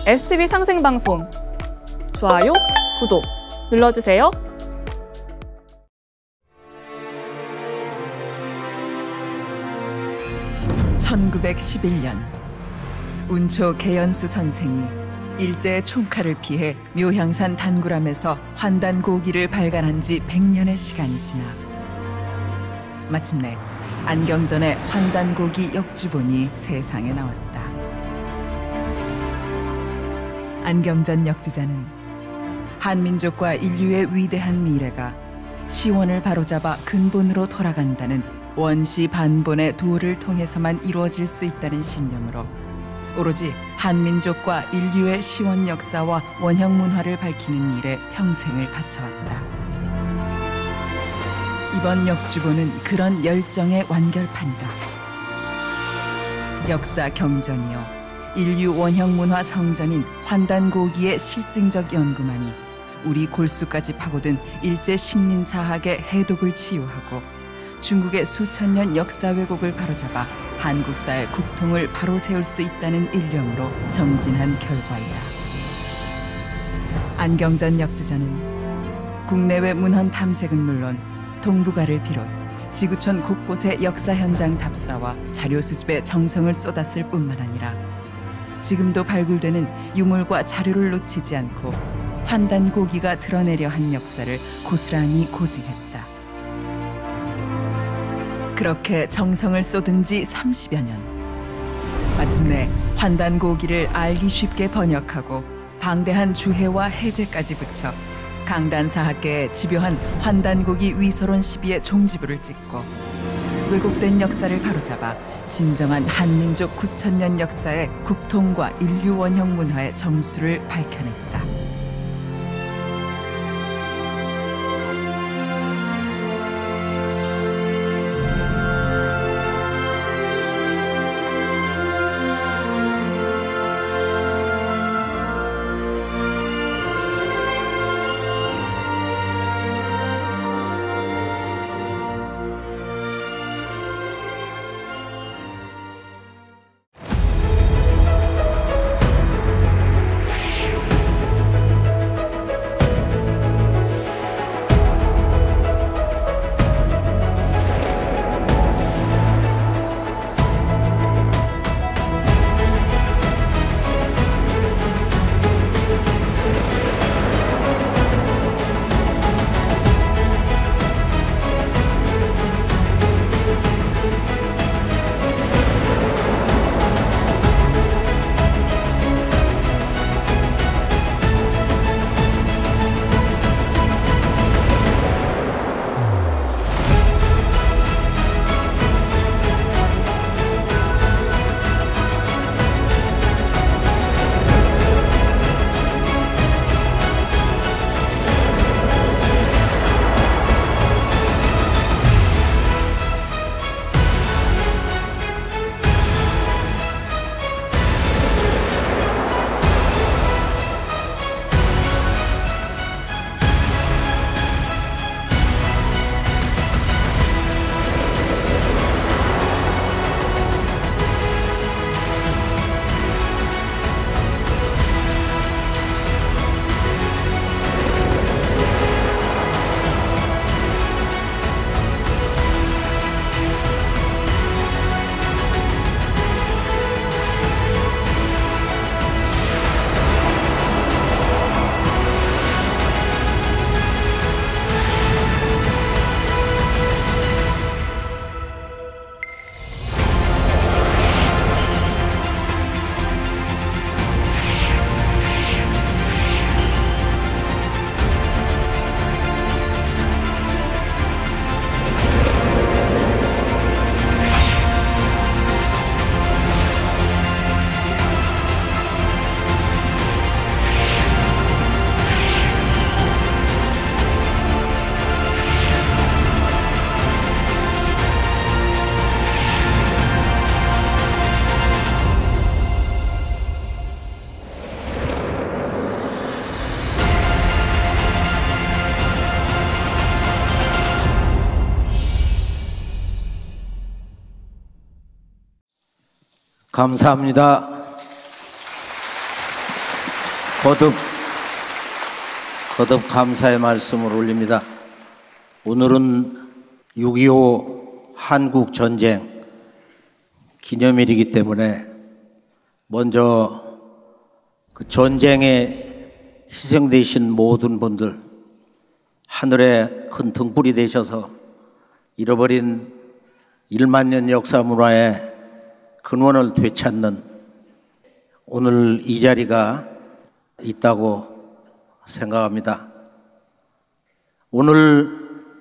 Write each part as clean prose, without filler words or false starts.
STV 상생방송 좋아요, 구독 눌러주세요. (1911년) 운초 개연수 선생이 일제의 총칼을 피해 묘향산 단구람에서 환단고기를 발간한 지 100년의 시간이 지나 마침내 안경전의 환단고기 역주본이 세상에 나왔다. 안경전 역주자는 한민족과 인류의 위대한 미래가 시원을 바로잡아 근본으로 돌아간다는 원시 반본의 도를 통해서만 이루어질 수 있다는 신념으로 오로지 한민족과 인류의 시원 역사와 원형 문화를 밝히는 일에 평생을 바쳐왔다. 이번 역주본은 그런 열정의 완결판이다. 역사 경전이요 인류 원형 문화 성전인 환단고기의 실증적 연구만이 우리 골수까지 파고든 일제 식민사학의 해독을 치유하고 중국의 수천 년 역사 왜곡을 바로잡아 한국사의 국통을 바로 세울 수 있다는 일념으로 정진한 결과이다. 안경전 역주자는 국내외 문헌 탐색은 물론 동북아를 비롯 지구촌 곳곳의 역사 현장 답사와 자료 수집에 정성을 쏟았을 뿐만 아니라 지금도 발굴되는 유물과 자료를 놓치지 않고 환단고기가 드러내려 한 역사를 고스란히 고증했다. 그렇게 정성을 쏟은 지 30여 년. 마침내 환단고기를 알기 쉽게 번역하고 방대한 주해와 해제까지 붙여 강단사학계에 집요한 환단고기 위서론 시비의 종지부를 찍고 왜곡된 역사를 바로잡아 진정한 한민족 9,000년 역사의 국통과 인류 원형 문화의 정수를 밝혀냈다. 감사합니다. 거듭 감사의 말씀을 올립니다. 오늘은 6.25 한국전쟁 기념일이기 때문에 먼저 그 전쟁에 희생되신 모든 분들, 하늘에 큰 등불이 되셔서 잃어버린 1만 년 역사 문화의 근원을 되찾는 오늘 이 자리가 있다고 생각합니다. 오늘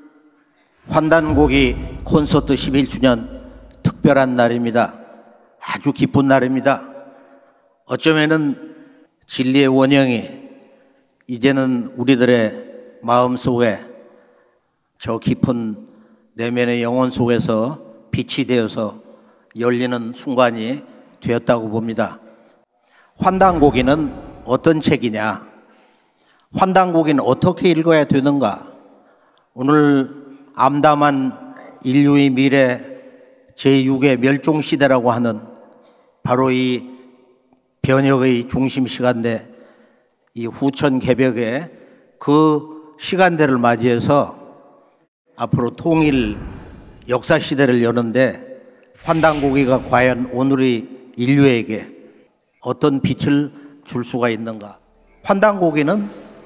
환단고기 콘서트 11주년 특별한 날입니다. 아주 기쁜 날입니다. 어쩌면은 진리의 원형이 이제는 우리들의 마음속에 저 깊은 내면의 영혼 속에서 빛이 되어서 열리는 순간이 되었다고 봅니다. 환단고기는 어떤 책이냐? 환단고기는 어떻게 읽어야 되는가? 오늘 암담한 인류의 미래 제6의 멸종시대라고 하는 바로 이 변혁의 중심 시간대, 이 후천 개벽의 그 시간대를 맞이해서 앞으로 통일 역사 시대를 여는데 환단고기가 과연 오늘의 인류에게 어떤 빛을 줄 수가 있는가? 환단고기는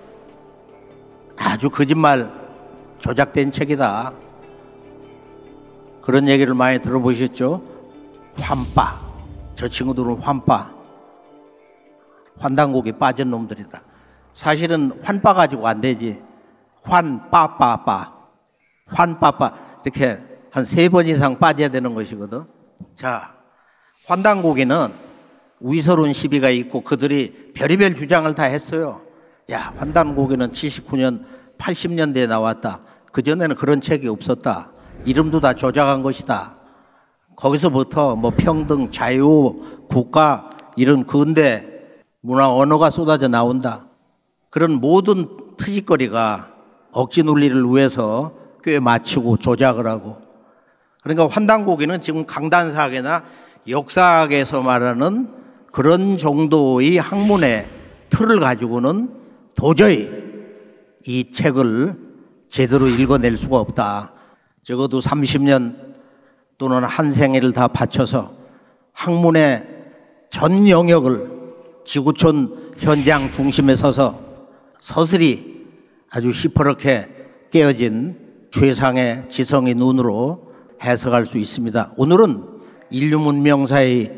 아주 거짓말 조작된 책이다. 그런 얘기를 많이 들어보셨죠? 환빠. 저 친구들은 환빠. 환단고기 빠진 놈들이다. 사실은 환빠 가지고 안 되지. 환빠빠빠. 환빠빠. 이렇게 한 3번 이상 빠져야 되는 것이거든. 자, 환단고기는 위서론 시비가 있고 그들이 별의별 주장을 다 했어요. 야, 환단고기는 79년, 80년대에 나왔다. 그전에는 그런 책이 없었다. 이름도 다 조작한 것이다. 거기서부터 뭐 평등, 자유, 국가 이런 근대 문화 언어가 쏟아져 나온다. 그런 모든 트집거리가 억지 논리를 위해서 꽤 맞추고 조작을 하고. 그러니까 환단고기는 지금 강단사학이나 역사학에서 말하는 그런 정도의 학문의 틀을 가지고는 도저히 이 책을 제대로 읽어낼 수가 없다. 적어도 30년 또는 한 생애를 다 바쳐서 학문의 전 영역을 지구촌 현장 중심에 서서 서슬이 아주 시퍼렇게 깨어진 최상의 지성의 눈으로 해석할 수 있습니다. 오늘은 인류 문명사의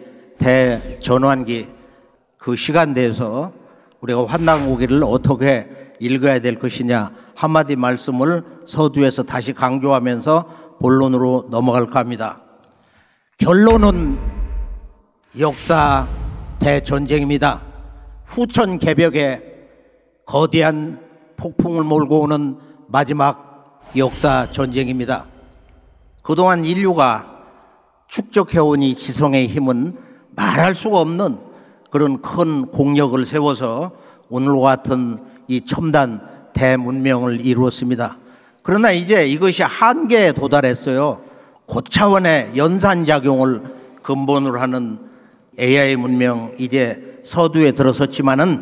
대전환기 그 시간대에서 우리가 환단고기를 어떻게 읽어야 될 것이냐 한마디 말씀을 서두에서 다시 강조하면서 본론으로 넘어갈까 합니다. 결론은 역사 대전쟁입니다. 후천 개벽에 거대한 폭풍을 몰고 오는 마지막 역사 전쟁입니다. 그동안 인류가 축적해온 이 지성의 힘은 말할 수가 없는 그런 큰 공력을 세워서 오늘과 같은 이 첨단 대문명을 이루었습니다. 그러나 이제 이것이 한계에 도달했어요. 고차원의 연산작용을 근본으로 하는 AI 문명 이제 서두에 들어섰지만은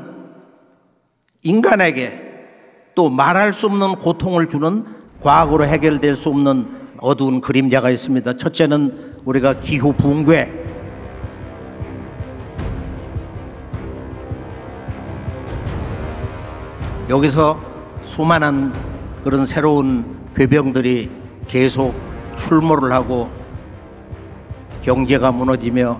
인간에게 또 말할 수 없는 고통을 주는 과거로 해결될 수 없는 어두운 그림자가 있습니다. 첫째는 우리가 기후 붕괴. 여기서 수많은 그런 새로운 괴병들이 계속 출몰을 하고 경제가 무너지며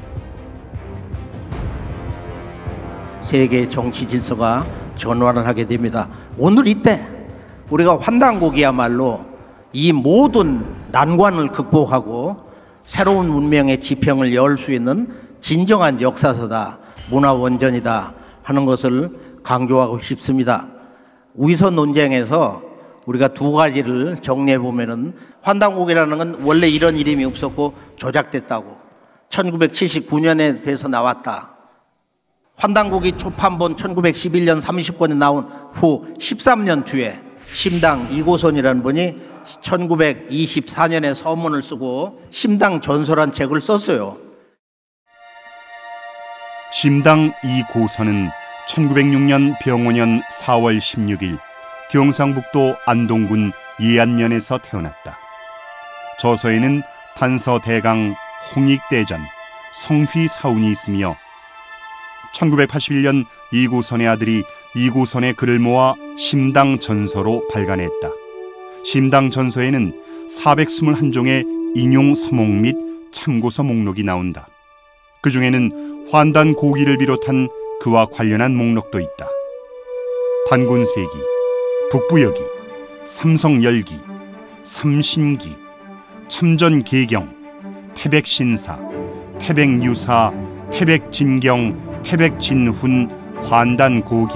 세계 정치 질서가 전환을 하게 됩니다. 오늘 이때 우리가 환단고기야말로 이 모든 난관을 극복하고 새로운 문명의 지평을 열 수 있는 진정한 역사서다, 문화원전이다 하는 것을 강조하고 싶습니다. 위선 논쟁에서 우리가 두 가지를 정리해 보면은 환단고기라는 건 원래 이런 이름이 없었고 조작됐다고 1979년에 돼서 나왔다. 환단고기 초판본 1911년 30권에 나온 후 13년 뒤에 심당 이고선이라는 분이 1924년에 서문을 쓰고 심당 전서란 책을 썼어요. 심당 이고선은 1906년 병오년 4월 16일 경상북도 안동군 예안면에서 태어났다. 저서에는 판서대강, 홍익대전, 성휘사운이 있으며 1981년 이고선의 아들이 이고선의 글을 모아 심당전서로 발간했다. 심당전서에는 421종의 인용 서목 및 참고서 목록이 나온다. 그 중에는 환단고기를 비롯한 그와 관련한 목록도 있다. 단군세기, 북부여기, 삼성열기, 삼신기, 참전계경, 태백신사, 태백유사, 태백진경, 태백진훈, 환단고기.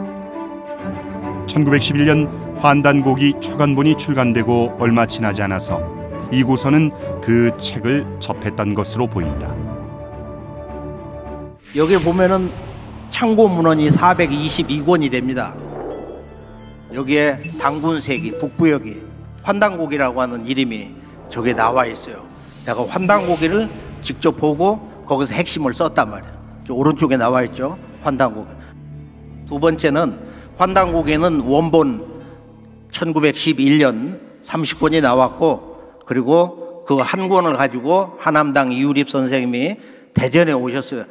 1911년 환단고기 초간본이 출간되고 얼마 지나지 않아서 이고선은 그 책을 접했던 것으로 보인다. 여기 보면은 창고 문헌이 422권이 됩니다. 여기에 단군세기, 북부여기, 환단고기라고 하는 이름이 저게 나와 있어요. 내가 환단고기를 직접 보고 거기서 핵심을 썼단 말이에요. 오른쪽에 나와 있죠, 환단고기. 두 번째는 환단고기는 원본 1911년 30권이 나왔고, 그리고 그 한 권을 가지고 하남당 이유립 선생님이 대전에 오셨어요.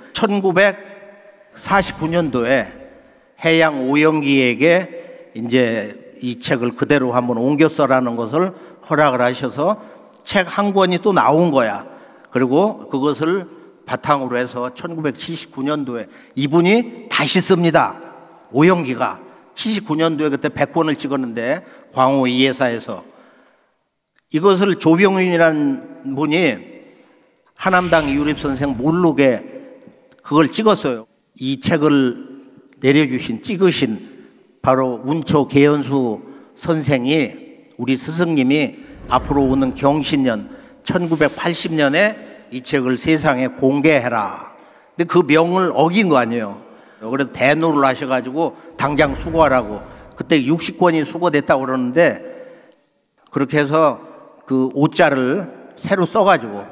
1949년도에 해양 오영기에게 이제 이 책을 그대로 한번 옮겨 써라는 것을 허락을 하셔서 책 한 권이 또 나온 거야. 그리고 그것을 바탕으로 해서 1979년도에 이분이 다시 씁니다. 오영기가 79년도에 그때 100권을 찍었는데 광호 이해사에서 이것을 조병윤이라는 분이 하남당 이유립 선생 몰록에 그걸 찍었어요. 이 책을 내려주신, 찍으신 바로 운초 계연수 선생이, 우리 스승님이 앞으로 오는 경신년 1980년에 이 책을 세상에 공개해라. 근데 그 명을 어긴 거 아니에요. 그래서 대노를 하셔가지고 당장 수거하라고. 그때 60권이 수거됐다고 그러는데, 그렇게 해서 그 오자를 새로 써가지고,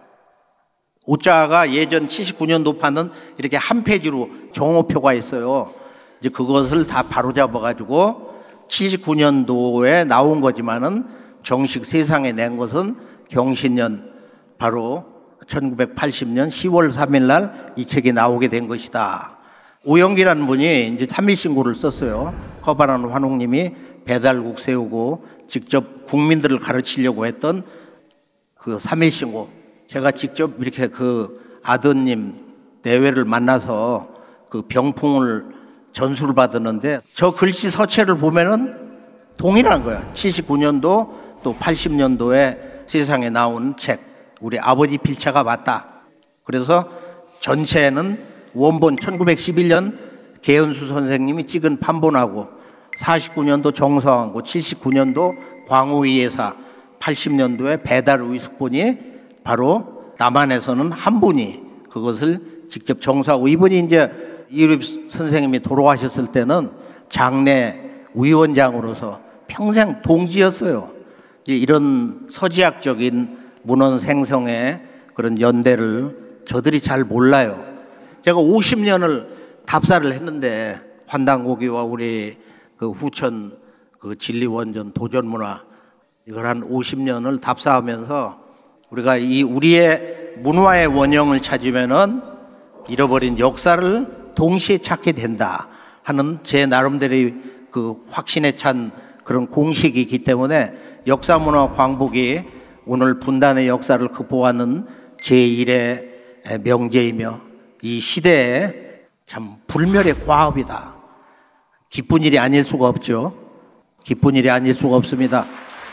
오자가 예전 79년도판은 이렇게 한 페이지로 정오표가 있어요. 이제 그것을 다 바로잡아가지고 79년도에 나온 거지만은 정식 세상에 낸 것은 경신년 바로 1980년 10월 3일 날 이 책이 나오게 된 것이다. 오영기라는 분이 이제 3일 신고를 썼어요. 허바란 환웅님이 배달국 세우고 직접 국민들을 가르치려고 했던 그 3일 신고. 제가 직접 이렇게 그 아드님 내외를 만나서 그 병풍을 전수를 받았는데, 저 글씨 서체를 보면은 동일한 거예요. 79년도 또 80년도에 세상에 나온 책, 우리 아버지 필체가 맞다. 그래서 전체는 원본 1911년 계연수 선생님이 찍은 판본하고 49년도 정서왕고, 79년도 광우이예사, 80년도에 배달의숙본이 바로 남한에서는 한 분이 그것을 직접 정서하고, 이분이 이제 이유립 선생님이 돌아가셨을 때는 장례 위원장으로서 평생 동지였어요. 이런 서지학적인 문헌 생성의 그런 연대를 저들이 잘 몰라요. 제가 50년을 답사를 했는데, 환단고기와 우리 그 후천 그 진리원전 도전문화, 이걸 한 50년을 답사하면서 우리가 이 우리의 문화의 원형을 찾으면은 잃어버린 역사를 동시에 찾게 된다 하는 제 나름대로의 그 확신에 찬 그런 공식이 있기 때문에 역사문화 광복이 오늘 분단의 역사를 극복하는 제1의 명제이며 이 시대에 참 불멸의 과업이다. 기쁜 일이 아닐 수가 없죠. 기쁜 일이 아닐 수가 없습니다.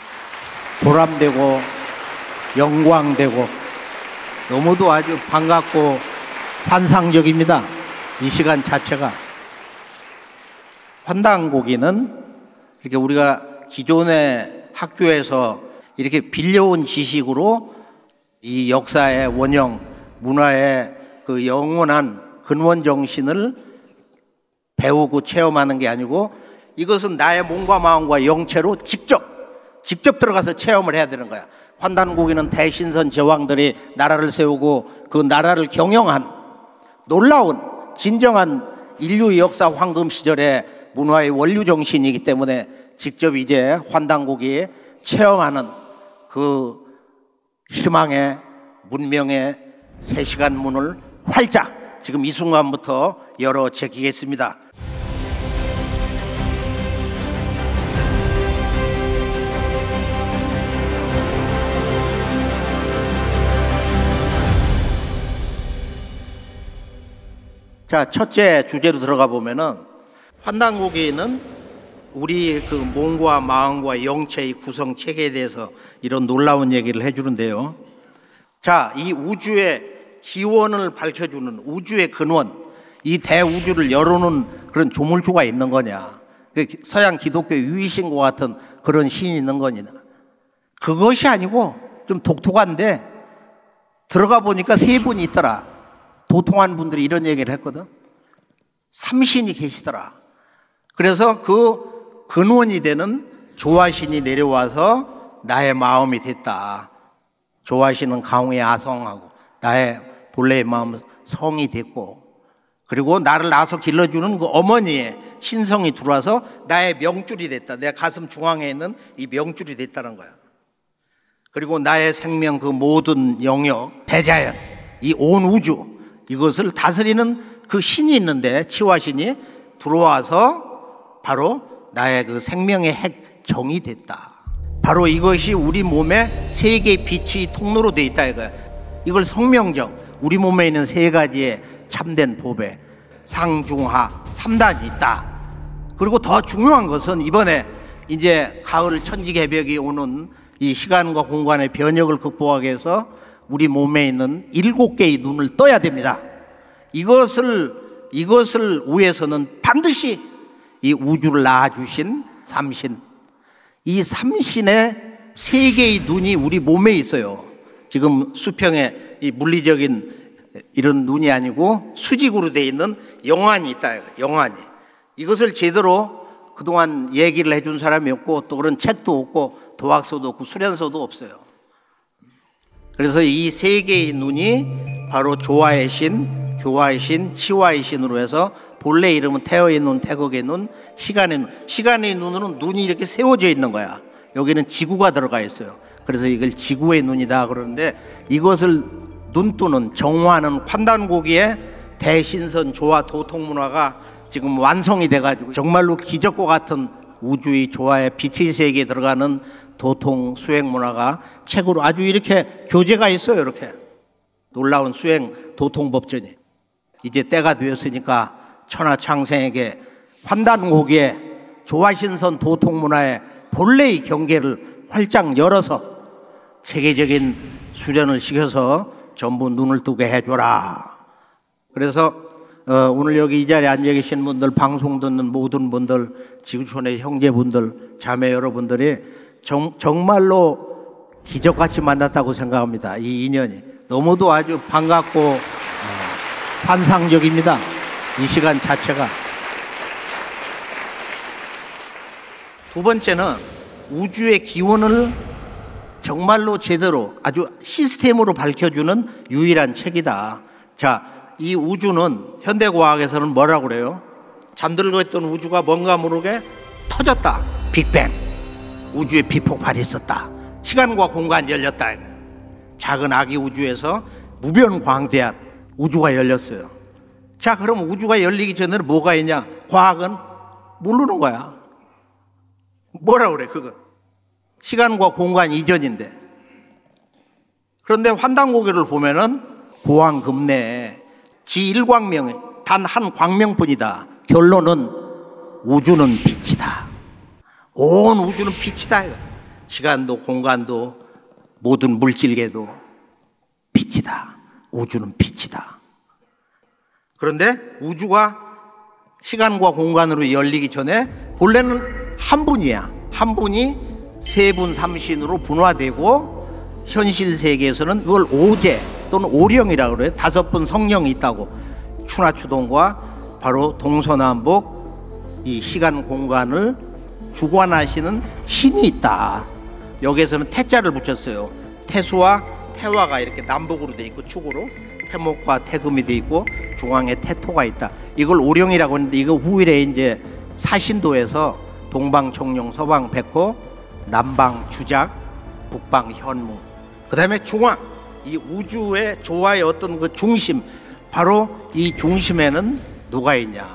보람되고 영광되고 너무도 아주 반갑고 환상적입니다. 이 시간 자체가. 환단고기는 이렇게 우리가 기존의 학교에서 이렇게 빌려온 지식으로 이 역사의 원형, 문화의 그 영원한 근원 정신을 배우고 체험하는 게 아니고, 이것은 나의 몸과 마음과 영체로 직접 들어가서 체험을 해야 되는 거야. 환단고기는 대신선 제왕들이 나라를 세우고 그 나라를 경영한 놀라운 진정한 인류 역사 황금 시절의 문화의 원류 정신이기 때문에 직접 이제 환단고기 체험하는 그 희망의 문명의 3시간 문을 활짝 지금 이 순간부터 열어 제끼겠습니다. 자, 첫째 주제로 들어가 보면은 환단고기는 우리 그 몸과 마음과 영체의 구성 체계에 대해서 이런 놀라운 얘기를 해주는데요. 자, 이 우주의 기원을 밝혀주는 우주의 근원, 이 대우주를 열어놓은 그런 조물주가 있는 거냐? 서양 기독교 유이신과 같은 그런 신이 있는 거냐? 그것이 아니고 좀 독특한데 들어가 보니까 3분이 있더라. 도통한 분들이 이런 얘기를 했거든. 3신이 계시더라. 그래서 그 근원이 되는 조화신이 내려와서 나의 마음이 됐다. 조화신은 강우의 아성하고 나의 본래의 마음은 성이 됐고, 그리고 나를 낳아서 길러주는 그 어머니의 신성이 들어와서 나의 명줄이 됐다. 내 가슴 중앙에 있는 이 명줄이 됐다는 거야. 그리고 나의 생명 그 모든 영역, 대자연, 이 온 우주, 이것을 다스리는 그 신이 있는데 치화신이 들어와서 바로 나의 그 생명의 핵 정이 됐다. 바로 이것이 우리 몸에 3개의 빛이 통로로 되어 있다 이거야. 이걸 성명정, 우리 몸에 있는 3가지의 참된 법에 상중하 3단이 있다. 그리고 더 중요한 것은 이번에 이제 가을 천지개벽이 오는 이 시간과 공간의 변혁을 극복하기 위해서 우리 몸에 있는 7개의 눈을 떠야 됩니다. 이것을 위해서는 반드시 이 우주를 낳아주신 삼신, 이 삼신의 3개의 눈이 우리 몸에 있어요. 지금 수평의 이 물리적인 이런 눈이 아니고 수직으로 되어 있는 영안이 있다. 영안이. 이것을 제대로 그동안 얘기를 해준 사람이 없고 또 그런 책도 없고 도학서도 없고 수련서도 없어요. 그래서 이 3개의 눈이 바로 조화의 신, 교화의 신, 치화의 신으로 해서 본래 이름은 태어의 눈, 태극의 눈, 시간의 눈. 시간의 눈으로는 눈이 이렇게 세워져 있는 거야. 여기는 지구가 들어가 있어요. 그래서 이걸 지구의 눈이다 그러는데, 이것을 눈뜨는 정화하는 환단고기의 대신선 조화 도통문화가 지금 완성이 돼가지고 정말로 기적과 같은 우주의 조화의 빛의 세계에 들어가는 도통 수행 문화가 책으로 아주 이렇게 교재가 있어요. 이렇게 놀라운 수행 도통 법전이. 이제 때가 되었으니까 천하창생에게 환단고기의 조화신선 도통 문화의 본래의 경계를 활짝 열어서 세계적인 수련을 시켜서 전부 눈을 뜨게 해줘라. 그래서 오늘 여기 이 자리에 앉아 계신 분들, 방송 듣는 모든 분들, 지구촌의 형제분들, 자매 여러분들이 정말로 기적같이 만났다고 생각합니다. 이 인연이 너무도 아주 반갑고 환상적입니다. 이 시간 자체가. 두 번째는 우주의 기원을 정말로 제대로 아주 시스템으로 밝혀주는 유일한 책이다. 자, 이 우주는 현대과학에서는 뭐라고 그래요? 잠들고 있던 우주가 뭔가 모르게 터졌다. 빅뱅. 우주에 비폭발이 있었다. 시간과 공간이 열렸다. 작은 아기 우주에서 무변광대한 우주가 열렸어요. 자, 그럼 우주가 열리기 전에는 뭐가 있냐? 과학은 모르는 거야. 뭐라 그래 그건? 시간과 공간 이전인데. 그런데 환단고기를 보면은 고왕급내에 지일광명에 단 한 광명뿐이다. 결론은 우주는 빛이다. 온 우주는 빛이다. 시간도 공간도 모든 물질계도 빛이다. 우주는 빛이다. 그런데 우주가 시간과 공간으로 열리기 전에 본래는 한 분이야. 한 분이 3분 3신으로 분화되고 현실 세계에서는 그걸 오제 또는 오령이라고 그래요. 5분 성령이 있다고. 추나추동과 바로 동서남북 이 시간 공간을 주관하시는 신이 있다. 여기에서는 태자를 붙였어요. 태수와 태화가 이렇게 남북으로 돼 있고 축으로 태목과 태금이 돼 있고 중앙에 태토가 있다. 이걸 오령이라고 하는데 이거 후일에 이제 사신도에서 동방 청룡, 서방 백호, 남방 주작, 북방 현무, 그 다음에 중앙, 이 우주의 조화의 어떤 그 중심, 바로 이 중심에는 누가 있냐.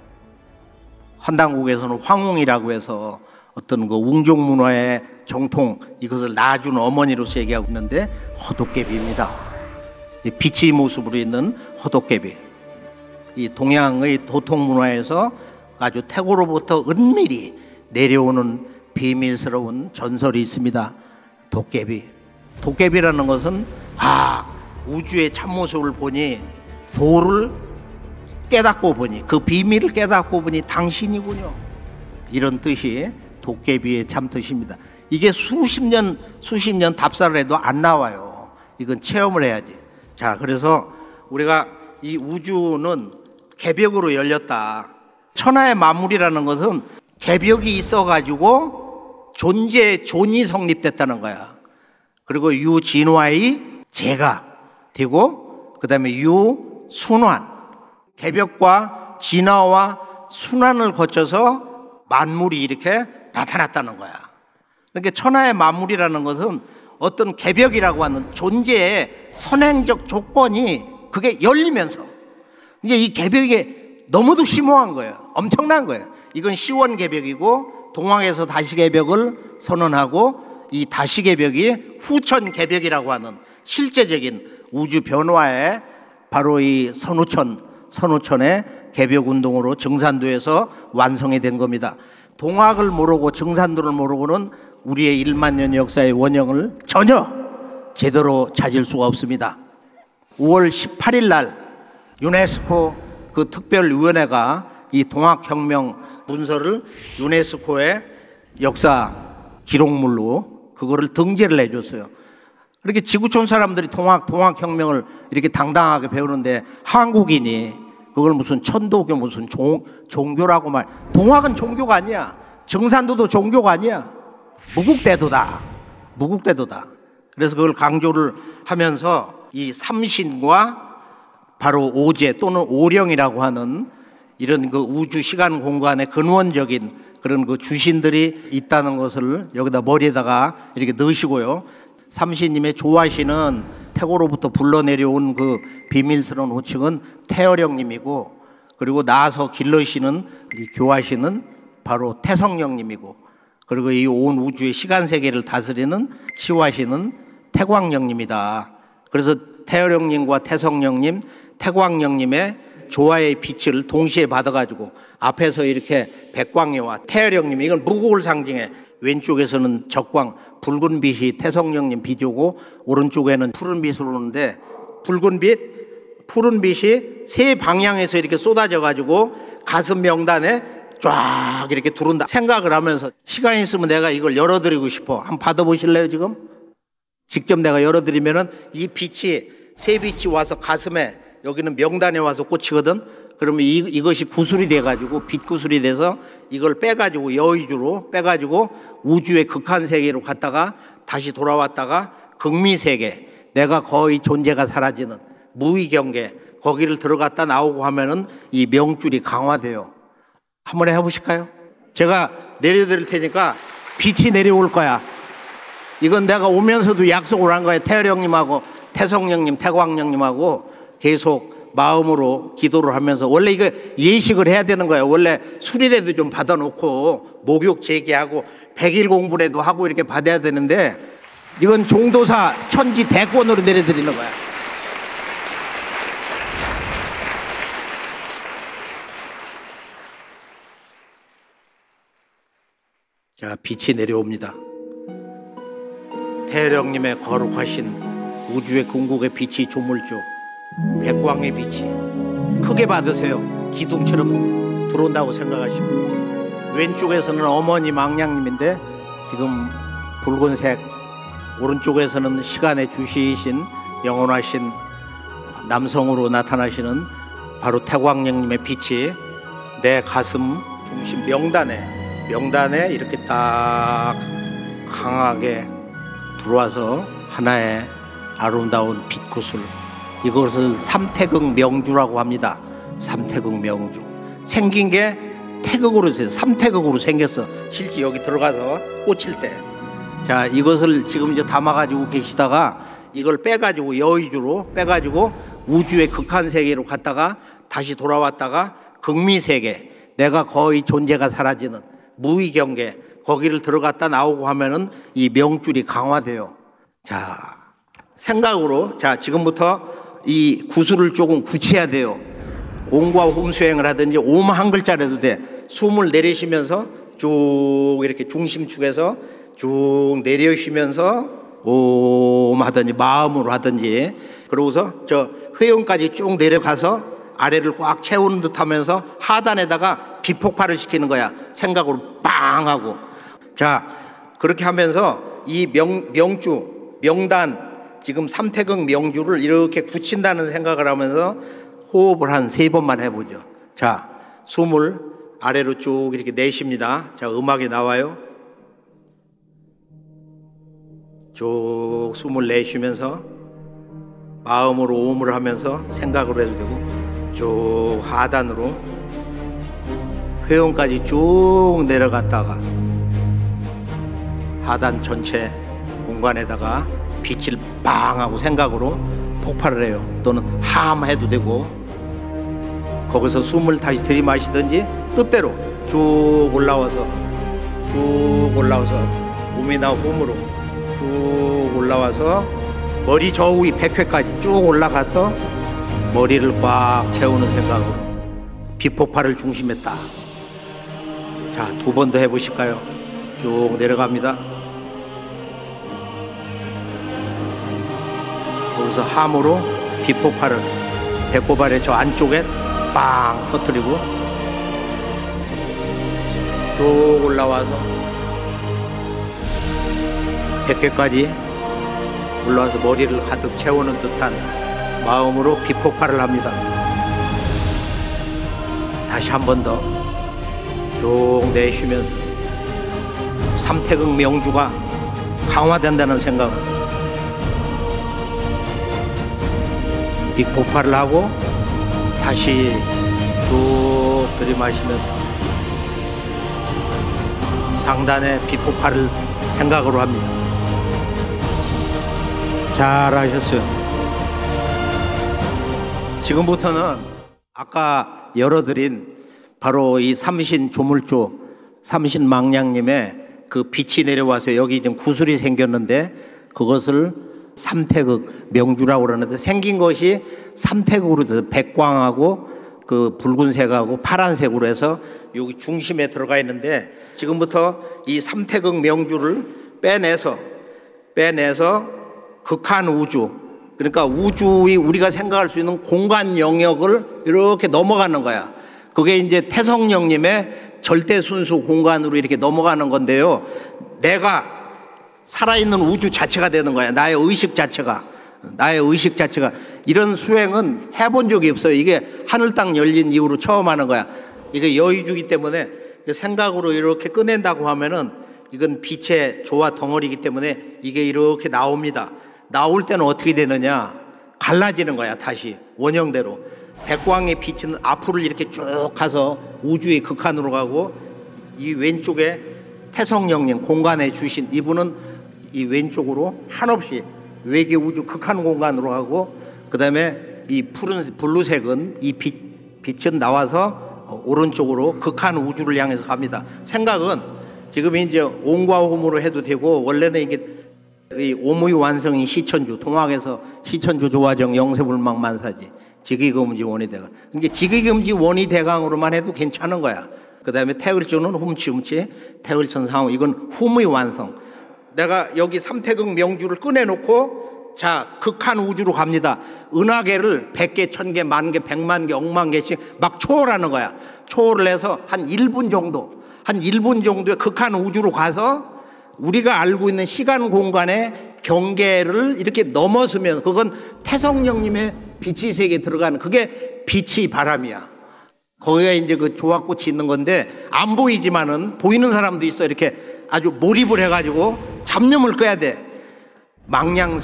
환단국에서는 황웅이라고 해서 어떤 그 웅종 문화의 정통, 이것을 낳아준 어머니로서 얘기하고 있는데 호독개비입니다. 빛의 모습으로 있는 호독개비. 이 동양의 도통 문화에서 아주 태고로부터 은밀히 내려오는 비밀스러운 전설이 있습니다. 도깨비. 도깨비라는 것은 우주의 참모습을 보니, 도를 깨닫고 보니, 그 비밀을 깨닫고 보니 당신이군요. 이런 뜻이 도깨비의 참뜻입니다. 이게 수십 년 답사를 해도 안 나와요. 이건 체험을 해야지. 자, 그래서 우리가 이 우주는 개벽으로 열렸다. 천하의 만물이라는 것은 개벽이 있어가지고 존이 성립됐다는 거야. 그리고 유진화의 재가 되고, 그 다음에 유순환, 개벽과 진화와 순환을 거쳐서 만물이 이렇게 나타났다는 거야. 그러니까 천하의 만물이라는 것은 어떤 개벽이라고 하는 존재의 선행적 조건이 그게 열리면서, 이게 이 개벽이 너무도 심오한 거예요. 엄청난 거예요. 이건 시원개벽이고, 동학에서 다시개벽을 선언하고, 이 다시개벽이 후천개벽이라고 하는 실제적인 우주 변화의 바로 이 선우천의 개벽운동으로 증산도에서 완성이 된 겁니다. 동학을 모르고 증산도를 모르고는 우리의 1만 년 역사의 원형을 전혀 제대로 찾을 수가 없습니다. 5월 18일 날 유네스코 그 특별위원회가 이 동학혁명 문서를 유네스코의 역사 기록물로 그거를 등재를 해줬어요. 그렇게 지구촌 사람들이 동학혁명을 이렇게 당당하게 배우는데 한국인이 그걸 무슨 천도교, 무슨 종교라고 말. 동학은 종교가 아니야. 증산도도 종교가 아니야. 무국대도다. 그래서 그걸 강조를 하면서 이 삼신과 바로 오제 또는 오령이라고 하는 이런 그 우주 시간 공간의 근원적인 그런 그 주신들이 있다는 것을 여기다 머리에다가 이렇게 넣으시고요. 삼신님의 조화신은 태고로부터 불러내려온 그 비밀스러운 호칭은 태어령님이고, 그리고 나서 길러시는 이 교화신은 바로 태성령님이고, 그리고 이 온 우주의 시간 세계를 다스리는 치화신은 태광령님이다. 그래서 태어령님과 태성령님, 태광령님의 조화의 빛을 동시에 받아가지고 앞에서 이렇게 백광여와 태어령님, 이건 무국을 상징해. 왼쪽에서는 적광, 붉은 빛이 태성령님 비조고, 오른쪽에는 푸른 빛으로 오는데, 붉은 빛, 푸른 빛이 세 방향에서 이렇게 쏟아져가지고 가슴 명단에 쫙 이렇게 두른다 생각을 하면서, 시간 있으면 내가 이걸 열어드리고 싶어. 한번 받아보실래요? 지금 직접 내가 열어드리면은 이 빛이, 세 빛이 와서 가슴에, 여기는 명단에 와서 꽂히거든. 그러면 이것이 구슬이 돼가지고, 빛 구슬이 돼서 이걸 빼가지고 여의주로 빼가지고 우주의 극한 세계로 갔다가 다시 돌아왔다가 극미세계, 내가 거의 존재가 사라지는 무의경계, 거기를 들어갔다 나오고 하면은 이 명줄이 강화돼요. 한번 해보실까요? 제가 내려드릴 테니까 빛이 내려올 거야. 이건 내가 오면서도 약속을 한 거예요. 태어령님하고 태성령님, 태광령님하고 계속 마음으로 기도를 하면서, 원래 이거 예식을 해야 되는 거예요. 원래 술이라도 좀 받아놓고 목욕 제기하고 100일 공부라도 하고 이렇게 받아야 되는데, 이건 종도사 천지 대권으로 내려드리는 거야. 자, 빛이 내려옵니다. 태어령님의 거룩하신 우주의 궁극의 빛이 조물주, 백광의 빛이 크게 받으세요. 기둥처럼 들어온다고 생각하시고, 왼쪽에서는 어머니 망량님인데 지금 붉은색, 오른쪽에서는 시간의 주시이신 영원하신 남성으로 나타나시는 바로 태광령님의 빛이 내 가슴 중심 명단에 이렇게 딱 강하게 들어와서 하나의 아름다운 빛구슬, 이것을 삼태극 명주라고 합니다. 삼태극 명주. 생긴 게 태극으로 있어요. 삼태극으로 생겼어. 실제 여기 들어가서 꽂힐 때. 자, 이것을 지금 이제 담아가지고 계시다가 이걸 빼가지고 여의주로 빼가지고 우주의 극한 세계로 갔다가 다시 돌아왔다가 극미 세계, 내가 거의 존재가 사라지는 무의 경계, 거기를 들어갔다 나오고 하면은 이 명줄이 강화돼요. 자, 생각으로, 자, 지금부터 이 구술을 조금 굳혀야 돼요. 옴과 홈 수행을 하든지 옴 한 글자라도 돼. 숨을 내리시면서 쭉 이렇게 중심축에서 쭉 내려쉬면서 옴 하든지 마음으로 하든지, 그러고서 저 회음까지 쭉 내려가서 아래를 꽉 채우는 듯 하면서 하단에다가 비폭발을 시키는 거야. 생각으로 빵 하고. 자, 그렇게 하면서 이 명주, 명단, 지금 삼태극 명주를 이렇게 굳힌다는 생각을 하면서 호흡을 한 3번만 해보죠. 자, 숨을 아래로 쭉 이렇게 내쉽니다. 자, 음악이 나와요. 쭉 숨을 내쉬면서 마음으로 옴을 하면서 생각으로 해도 되고, 쭉 하단으로 회음까지 쭉 내려갔다가 하단 전체 공간에다가 빛을 빵 하고 생각으로 폭발을 해요. 또는 함 해도 되고, 거기서 숨을 다시 들이마시든지 뜻대로 쭉 올라와서 옴이나 홈으로 쭉 올라와서 머리 저 위 100회까지 쭉 올라가서 머리를 꽉 채우는 생각으로 비폭발을 중심에 딱. 자, 2번 더 해보실까요? 쭉 내려갑니다. 거기서 함으로 비폭발을 배꼽알의 저 안쪽에 빵 터뜨리고 쭉 올라와서 100회까지 올라와서 머리를 가득 채우는 듯한 마음으로 비폭발을 합니다. 다시 한 번 더 쭉 내쉬면서 삼태극 명주가 강화된다는 생각, 비폭발을 하고 다시 쭉 들이마시면서 상단의 비폭발을 생각으로 합니다. 잘하셨어요. 지금부터는 아까 열어드린 바로 이 삼신 조물조, 삼신 망량님의 그 빛이 내려와서 여기 지금 구슬이 생겼는데 그것을 삼태극 명주라고 그러는데, 생긴 것이 삼태극으로 돼서 백광하고 그 붉은색하고 파란색으로 해서 여기 중심에 들어가 있는데, 지금부터 이 삼태극 명주를 빼내서 극한 우주, 그러니까 우주의 우리가 생각할 수 있는 공간 영역을 이렇게 넘어가는 거야. 그게 이제 태성령님의 절대 순수 공간으로 이렇게 넘어가는 건데요. 내가 살아있는 우주 자체가 되는 거야. 나의 의식 자체가. 이런 수행은 해본 적이 없어요. 이게 하늘 땅 열린 이후로 처음 하는 거야. 이게 여의주기 때문에 생각으로 이렇게 꺼낸다고 하면은 이건 빛의 조화 덩어리이기 때문에 이게 이렇게 나옵니다. 나올 때는 어떻게 되느냐? 갈라지는 거야. 다시 원형대로. 백광의 빛은 앞으로 이렇게 쭉 가서 우주의 극한으로 가고, 이 왼쪽에 태성령님 공간에 주신 이분은 이 왼쪽으로 한없이 외계 우주 극한 공간으로 가고, 그 다음에 이 블루색은 이 빛은 나와서 오른쪽으로 극한 우주를 향해서 갑니다. 생각은 지금 이제 옴과 홈으로 해도 되고, 원래는 이게 이 옴의 완성이 시천주, 동학에서 시천주 조화정 영세불망 만사지, 지기금지 원이대강. 그러니까 지기금지 원이대강으로만 해도 괜찮은 거야. 그 다음에 태을주는 훔치, 태을천상호, 이건 훔의 완성. 내가 여기 삼태극 명주를 꺼내놓고, 자, 극한 우주로 갑니다. 은하계를 100개, 1000개, 10,000개, 100만 개, 억만 개씩 막 초월하는 거야. 초월을 해서 한 1분 정도의 극한 우주로 가서 우리가 알고 있는 시간 공간의 경계를 이렇게 넘어서면, 그건 태성령님의 빛의 세계에 들어가는, 그게 빛의 바람이야. 거기가 이제 그 조화꽃이 있는 건데, 안 보이지만은 보이는 사람도 있어. 이렇게 아주 몰입을 해가지고 잡념을 꺼야 돼.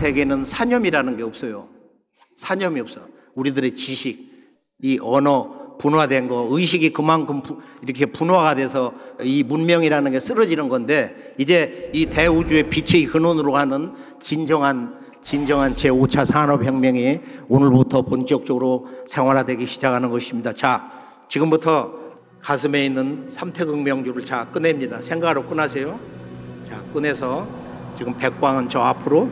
망량세계는 사념이라는 게 없어요. 사념이 없어. 우리들의 지식, 이 언어, 분화된 거, 의식이 그만큼 이렇게 분화가 돼서 이 문명이라는 게 쓰러지는 건데, 이제 이 대우주의 빛의 근원으로 가는 진정한 제5차 산업혁명이 오늘부터 본격적으로 생활화되기 시작하는 것입니다. 자, 지금부터 가슴에 있는 삼태극 명주를 자 꺼냅니다. 생각으로 꺼내세요. 자, 꺼내서 지금 백광은 저 앞으로,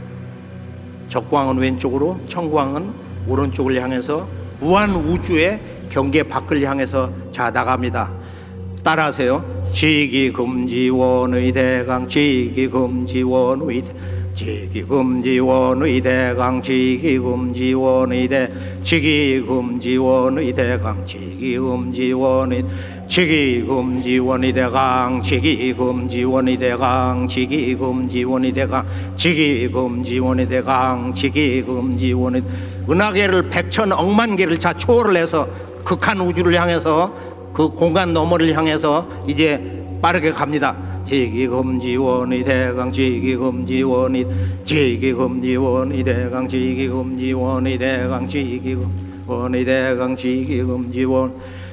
적광은 왼쪽으로, 청광은 오른쪽을 향해서 무한 우주의 경계 밖을 향해서 자 나갑니다. 따라하세요. 지기금지원의 대강, 지기금지원의 지기금지원의 대강, 지기금지원의 대, 지기금지원의 대강, 지기금지원의, 지기금지원의 대강, 지기금지원의 대강, 지기금지원의 대강, 지기금지원의 대강, 지기금지원의, 은하계를 백천 억만 개를 자 초월을 해서 극한 우주를 향해서, 그 공간 너머를 향해서 이제 빠르게 갑니다. 지기금지원의 대강, 지기금지원의, 지기금지원의 대강, 지기금지원의 대강, 지기금지원의 대강, 지기금지원,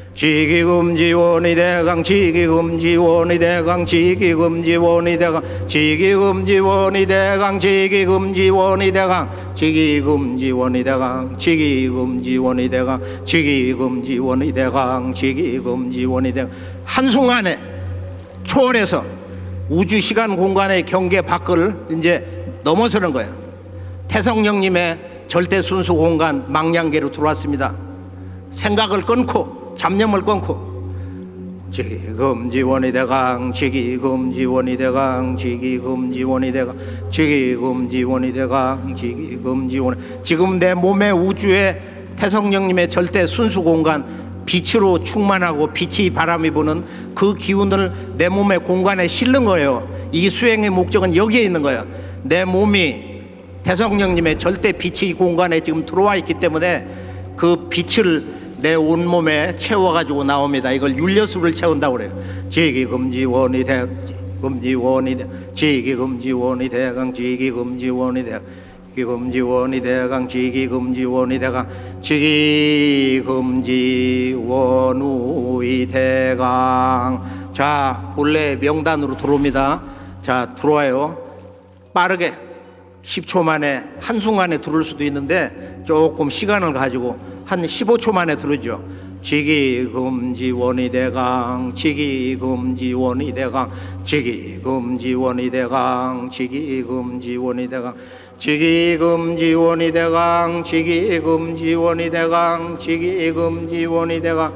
지기금지원의 대강, 지기금지원의 대강, 지기금지원의 대강, 지기금지원의 대강, 지기금지원의 대강, 지기금지원의 대강, 지기금지원의 대강, 지기금지원의 대강, 지기금지원의 대강. 한순간에 초월해서 우주 시간 공간의 경계 밖을 이제 넘어서는 거예요. 태성령님의 절대 순수 공간 망량계로 들어왔습니다. 생각을 끊고 잡념을 끊고, 지기금지원의 대강, 지기금지원의 대강, 지기금지원의 대강, 지기금지원의 대강, 지기금지원. 지금 내 몸의 우주의 태성령님의 절대 순수 공간, 빛으로 충만하고 빛이 바람이 부는 그 기운을 내 몸의 공간에 실는 거예요. 이 수행의 목적은 여기에 있는 거예요. 내 몸이 태성령님의 절대 빛이 공간에 지금 들어와 있기 때문에 그 빛을 내 온몸에 채워가지고 나옵니다. 이걸 율려수를 채운다고 그래요. 지기금지원의 대강, 지기금지원의 대강, 지기금지원의 대강, 지기금지원의 대강, 지기금지원의 대강, 지기금지원의 대강, 지기금지원의 대강. 자, 본래 명단으로 들어옵니다. 자, 들어와요. 빠르게 10초 만에, 한순간에 들어올 수도 있는데 조금 시간을 가지고 한 15초 만에 들어오죠. 지기금지원의 대강, 지기금지원의 대강, 지기금지원의 대강, 지기금지원의 대강, 지기금지원의 대강, 지기금지원의 대강, 지기금지원의 대강,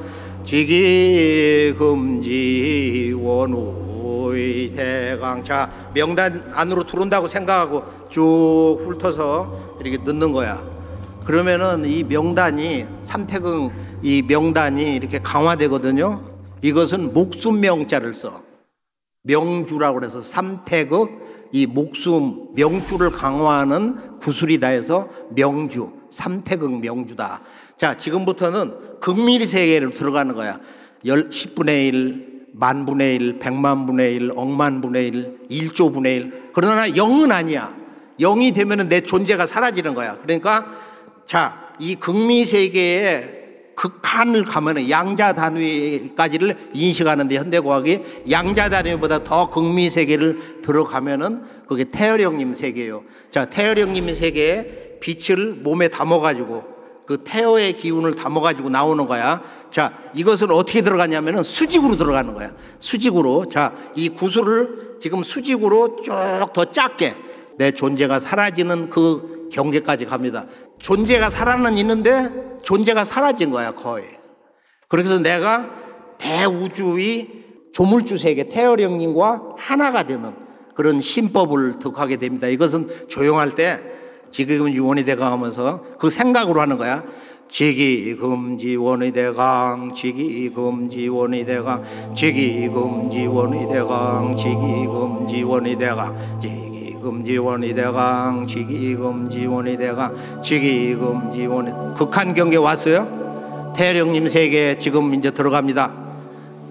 지기금지원의 대강. 자, 명단 안으로 들어온다고 생각하고 쭉 훑어서 이렇게 넣는 거야. 그러면은 이 명단이, 삼태극 이 명단이 이렇게 강화되거든요. 이것은 목숨명자를 써. 명주라고 그래서 삼태극, 이 목숨 명주를 강화하는 구술이다 해서 명주, 삼태극 명주다. 자, 지금부터는 극밀 세계로 들어가는 거야. 10분의 1, 만분의 1, 100만분의 1, 억만분의 1, 1조분의 1. 그러나 0은 아니야. 0이 되면은 내 존재가 사라지는 거야. 그러니까 자, 이 극미 세계에 극한을 가면은 양자 단위까지를 인식하는데, 현대과학이 양자 단위보다 더 극미 세계를 들어가면은 그게 태열형님 세계예요. 자, 태열형님 세계에 빛을 몸에 담아가지고 그 태어의 기운을 담아가지고 나오는 거야. 자, 이것은 어떻게 들어가냐면은 수직으로 들어가는 거야. 수직으로. 자, 이 구슬을 지금 수직으로 쭉 더 작게 내 존재가 사라지는 그 경계까지 갑니다. 존재가 살아는 있는데 존재가 사라진 거야, 거의. 그래서 내가 대우주의 조물주 세계 태어령님과 하나가 되는 그런 신법을 득하게 됩니다. 이것은 조용할 때 지기금지원의 대강 하면서 그 생각으로 하는 거야. 지기금지원의 대강, 지기금지원의 대강, 지기금지원의 대강, 지기금지원의 대강, 지기금지원의 대강, 지기금지원의 대강, 지기금지원의. 극한 경계 왔어요? 태령님 세계 지금 이제 들어갑니다.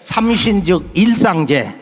삼신즉 일상제.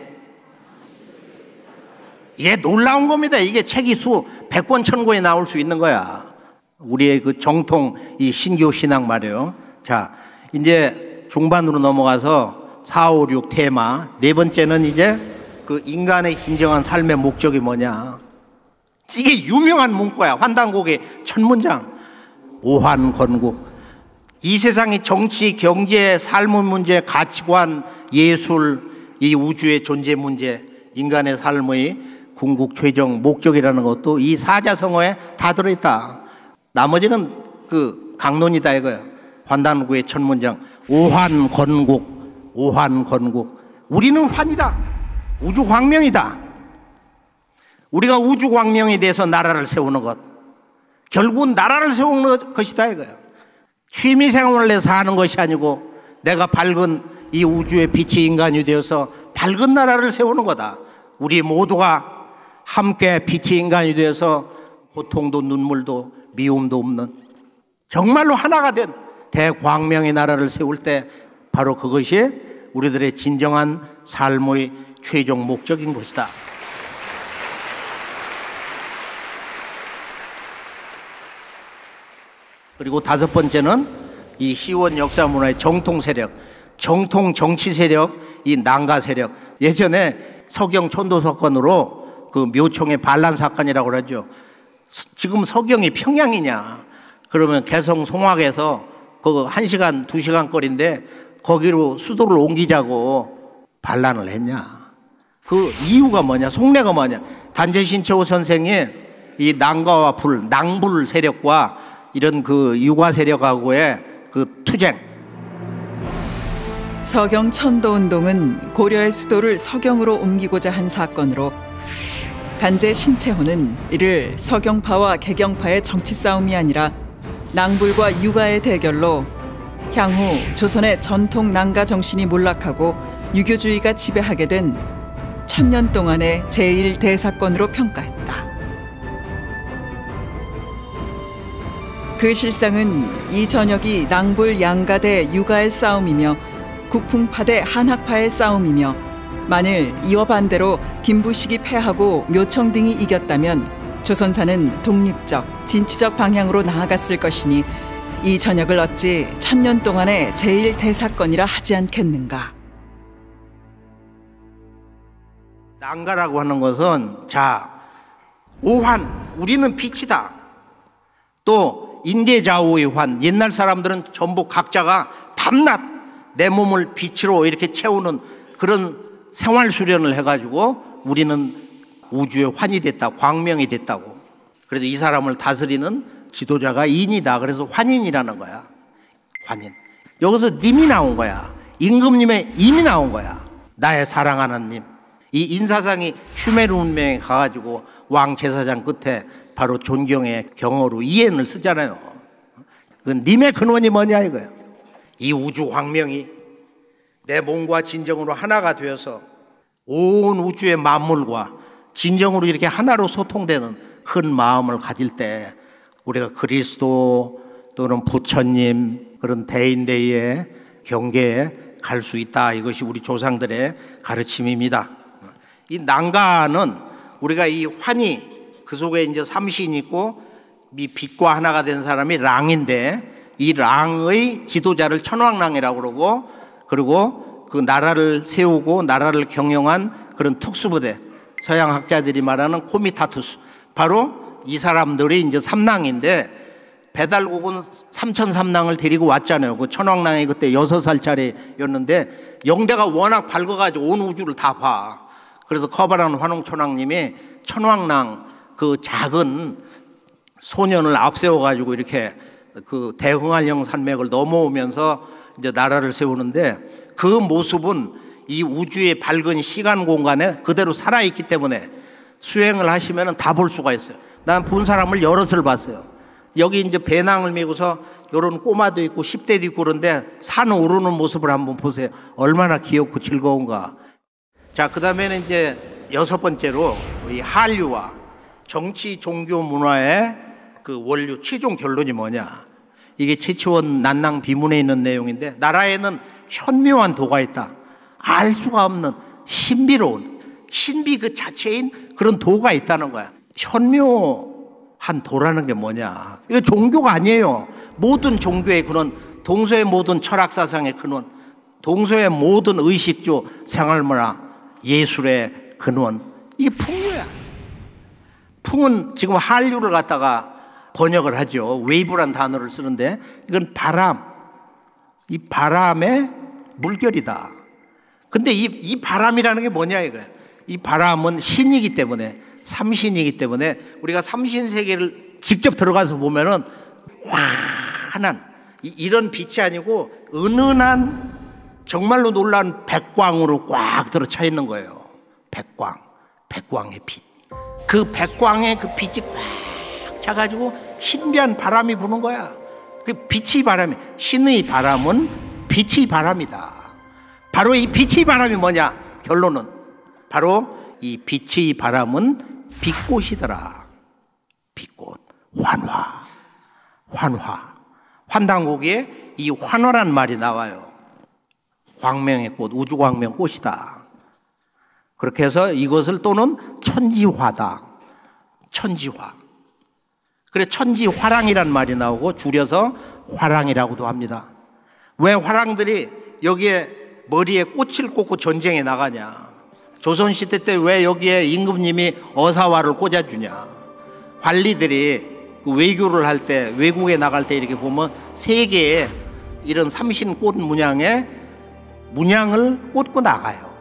이게 놀라운 겁니다. 이게 책이 수 100권 1000권에 나올 수 있는 거야. 우리의 그 정통 이 신교 신앙 말이에요. 자, 이제 중반으로 넘어가서 4, 5, 6 테마. 네 번째는 이제 그 인간의 진정한 삶의 목적이 뭐냐. 이게 유명한 문구야. 환단곡의 첫 문장. 오환건국. 이 세상의 정치, 경제, 삶의 문제, 가치관, 예술, 이 우주의 존재 문제, 인간의 삶의 궁극 최종 목적이라는 것도 이 사자성어에 다 들어있다. 나머지는 그 강론이다 이거야. 환단국의 첫 문장. 오환건국, 오환건국. 우리는 환이다. 우주광명이다. 우리가 우주광명에 대해서 나라를 세우는 것. 결국은 나라를 세우는 것이다 이거야. 취미생활을 해서 하는 것이 아니고 내가 밝은 이 우주의 빛이 인간이 되어서 밝은 나라를 세우는 거다. 우리 모두가 함께 빛이 인간이 되어서 고통도 눈물도 미움도 없는 정말로 하나가 된 대광명의 나라를 세울 때 바로 그것이 우리들의 진정한 삶의 최종 목적인 것이다. 그리고 다섯 번째는 이 시원 역사 문화의 정통 세력, 정통 정치 세력, 이 난가 세력. 예전에 서경 천도 사건으로 그 묘총의 반란 사건이라고 그러죠. 지금 서경이 평양이냐? 그러면 개성 송악에서 그 1시간, 2시간 거리인데 거기로 수도를 옮기자고 반란을 했냐? 그 이유가 뭐냐? 속내가 뭐냐? 단재 신채호 선생이 이 난가와 불, 낭불 세력과 이런 그 유가 세력하고의 그 투쟁. 서경 천도운동은 고려의 수도를 서경으로 옮기고자 한 사건으로 단재 신채호는 이를 서경파와 개경파의 정치 싸움이 아니라 낭불과 유가의 대결로 향후 조선의 전통 난가 정신이 몰락하고 유교주의가 지배하게 된 1000년 동안의 제1대사건으로 평가했다. 그 실상은 이 전역이 낭불 양가 대 유가의 싸움이며 국풍파 대 한학파의 싸움이며 만일 이와 반대로 김부식이 패하고 묘청 등이 이겼다면 조선사는 독립적, 진취적 방향으로 나아갔을 것이니 이 전역을 어찌 1000년 동안의 제1대사건이라 하지 않겠는가. 난가라고 하는 것은 자, 오환, 우리는 빛이다. 또 인대자오의 환, 옛날 사람들은 전부 각자가 밤낮 내 몸을 빛으로 이렇게 채우는 그런 생활 수련을 해가지고 우리는 우주의 환이 됐다, 광명이 됐다고. 그래서 이 사람을 다스리는 지도자가 인이다. 그래서 환인이라는 거야. 환인. 여기서 님이 나온 거야. 임금님의 임이 나온 거야. 나의 사랑하는 님. 이 인사상이 슈메르 문명에 가가지고 왕 제사장 끝에 바로 존경의 경어로 이엔을 쓰잖아요. 그 님의 근원이 뭐냐 이거예요. 이 우주 광명이 내 몸과 진정으로 하나가 되어서 온 우주의 만물과 진정으로 이렇게 하나로 소통되는 큰 마음을 가질 때 우리가 그리스도 또는 부처님 그런 대인대의 경계에 갈 수 있다. 이것이 우리 조상들의 가르침입니다. 이 난가는 우리가 이 환희 그 속에 이제 삼신 있고 이 빛과 하나가 된 사람이 랑인데 이 랑의 지도자를 천왕랑이라고 그러고 그리고 그 나라를 세우고 나라를 경영한 그런 특수부대 서양 학자들이 말하는 코미타투스 바로 이 사람들이 이제 삼랑인데 배달국은 삼천삼랑을 데리고 왔잖아요. 그 천왕랑이 그때 6살짜리였는데 영대가 워낙 밝아가지고 온 우주를 다 봐. 그래서 커바란 환웅천왕님이 천왕랑 그 작은 소년을 앞세워가지고 이렇게 그 대흥할령 산맥을 넘어오면서 이제 나라를 세우는데 그 모습은 이 우주의 밝은 시간 공간에 그대로 살아있기 때문에 수행을 하시면 다 볼 수가 있어요. 난 본 사람을 여럿을 봤어요. 여기 이제 배낭을 메고서 이런 꼬마도 있고 10대도 있고 그런데 산 오르는 모습을 한번 보세요. 얼마나 귀엽고 즐거운가. 자, 그 다음에는 이제 여섯 번째로 이 한류와 정치, 종교, 문화의 그 원류, 최종 결론이 뭐냐. 이게 최치원 난낭 비문에 있는 내용인데 나라에는 현묘한 도가 있다. 알 수가 없는 신비로운 신비 그 자체인 그런 도가 있다는 거야. 현묘한 도라는 게 뭐냐? 이거 종교가 아니에요. 모든 종교의 근원, 동서의 모든 철학 사상의 근원, 동서의 모든 의식주, 생활문화, 예술의 근원, 이게 풍류야. 풍은 지금 한류를 갖다가 번역을 하죠. 웨이브란 단어를 쓰는데 이건 바람, 이 바람의 물결이다. 근데 이 바람이라는 게 뭐냐 이거야. 이 바람은 신이기 때문에, 삼신이기 때문에 우리가 삼신세계를 직접 들어가서 보면은 환한 이런 빛이 아니고 은은한 정말로 놀라운 백광으로 꽉 들어차 있는 거예요. 백광의 빛. 그 백광의 그 빛이 꽉 차가지고 신비한 바람이 부는 거야. 그 빛의 바람이, 신의 바람은 빛의 바람이다. 바로 이 빛의 바람이 뭐냐? 결론은 바로 이 빛의 바람은 빛꽃이더라. 빛꽃, 환화. 환단고기에 이 환화란 말이 나와요. 광명의 꽃, 우주광명 꽃이다. 그렇게 해서 이것을 또는 천지화다. 천지화. 그래 천지화랑이란 말이 나오고 줄여서 화랑이라고도 합니다. 왜 화랑들이 여기에 머리에 꽃을 꽂고 전쟁에 나가냐? 조선시대 때 왜 여기에 임금님이 어사화를 꽂아주냐? 관리들이 그 외교를 할 때, 외국에 나갈 때 이렇게 보면 세 개의 이런 삼신꽃 문양에 문양을 꽂고 나가요.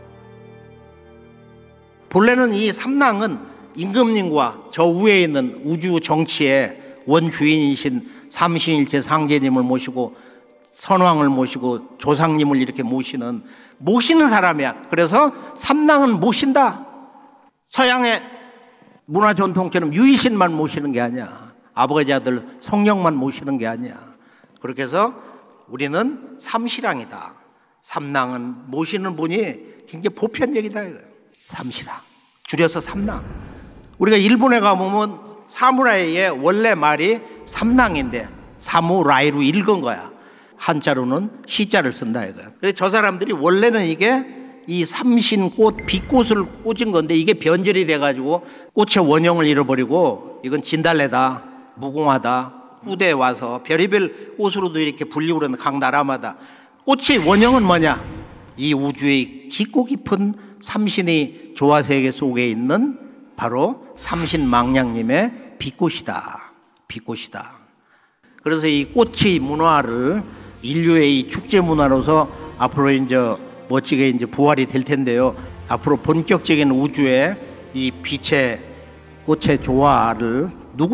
본래는 이 삼랑은 임금님과 저 위에 있는 우주 정치의 원주인이신 삼신일체 상제님을 모시고 선왕을 모시고 조상님을 이렇게 모시는 사람이야. 그래서 삼랑은 모신다. 서양의 문화 전통처럼 유이신만 모시는 게 아니야. 아버지 아들 성령만 모시는 게 아니야. 그렇게 해서 우리는 삼시랑이다. 삼랑은 모시는 분이 굉장히 보편적이다. 삼시랑. 줄여서 삼랑. 우리가 일본에 가보면 사무라이의 원래 말이 삼랑인데 사무라이로 읽은 거야. 한자로는 시자를 쓴다 이거야. 그래서 저 사람들이 원래는 이게 이 삼신꽃, 빛꽃을 꽂은 건데 이게 변절이 돼가지고 꽃의 원형을 잃어버리고 이건 진달래다, 무궁화다, 후대에 와서 별의별 꽃으로도 이렇게 불리고 그러는 각 나라마다 꽃의 원형은 뭐냐? 이 우주의 깊고 깊은 삼신의 조화세계 속에 있는 바로 삼신망량님의 빛꽃이다. 빛꽃이다. 그래서 이 꽃의 문화를 인류의 이 축제 문화로서 앞으로 이제 멋지게 이제 부활이 될 텐데요. 앞으로 본격적인 우주의 이 빛의 꽃의 조화를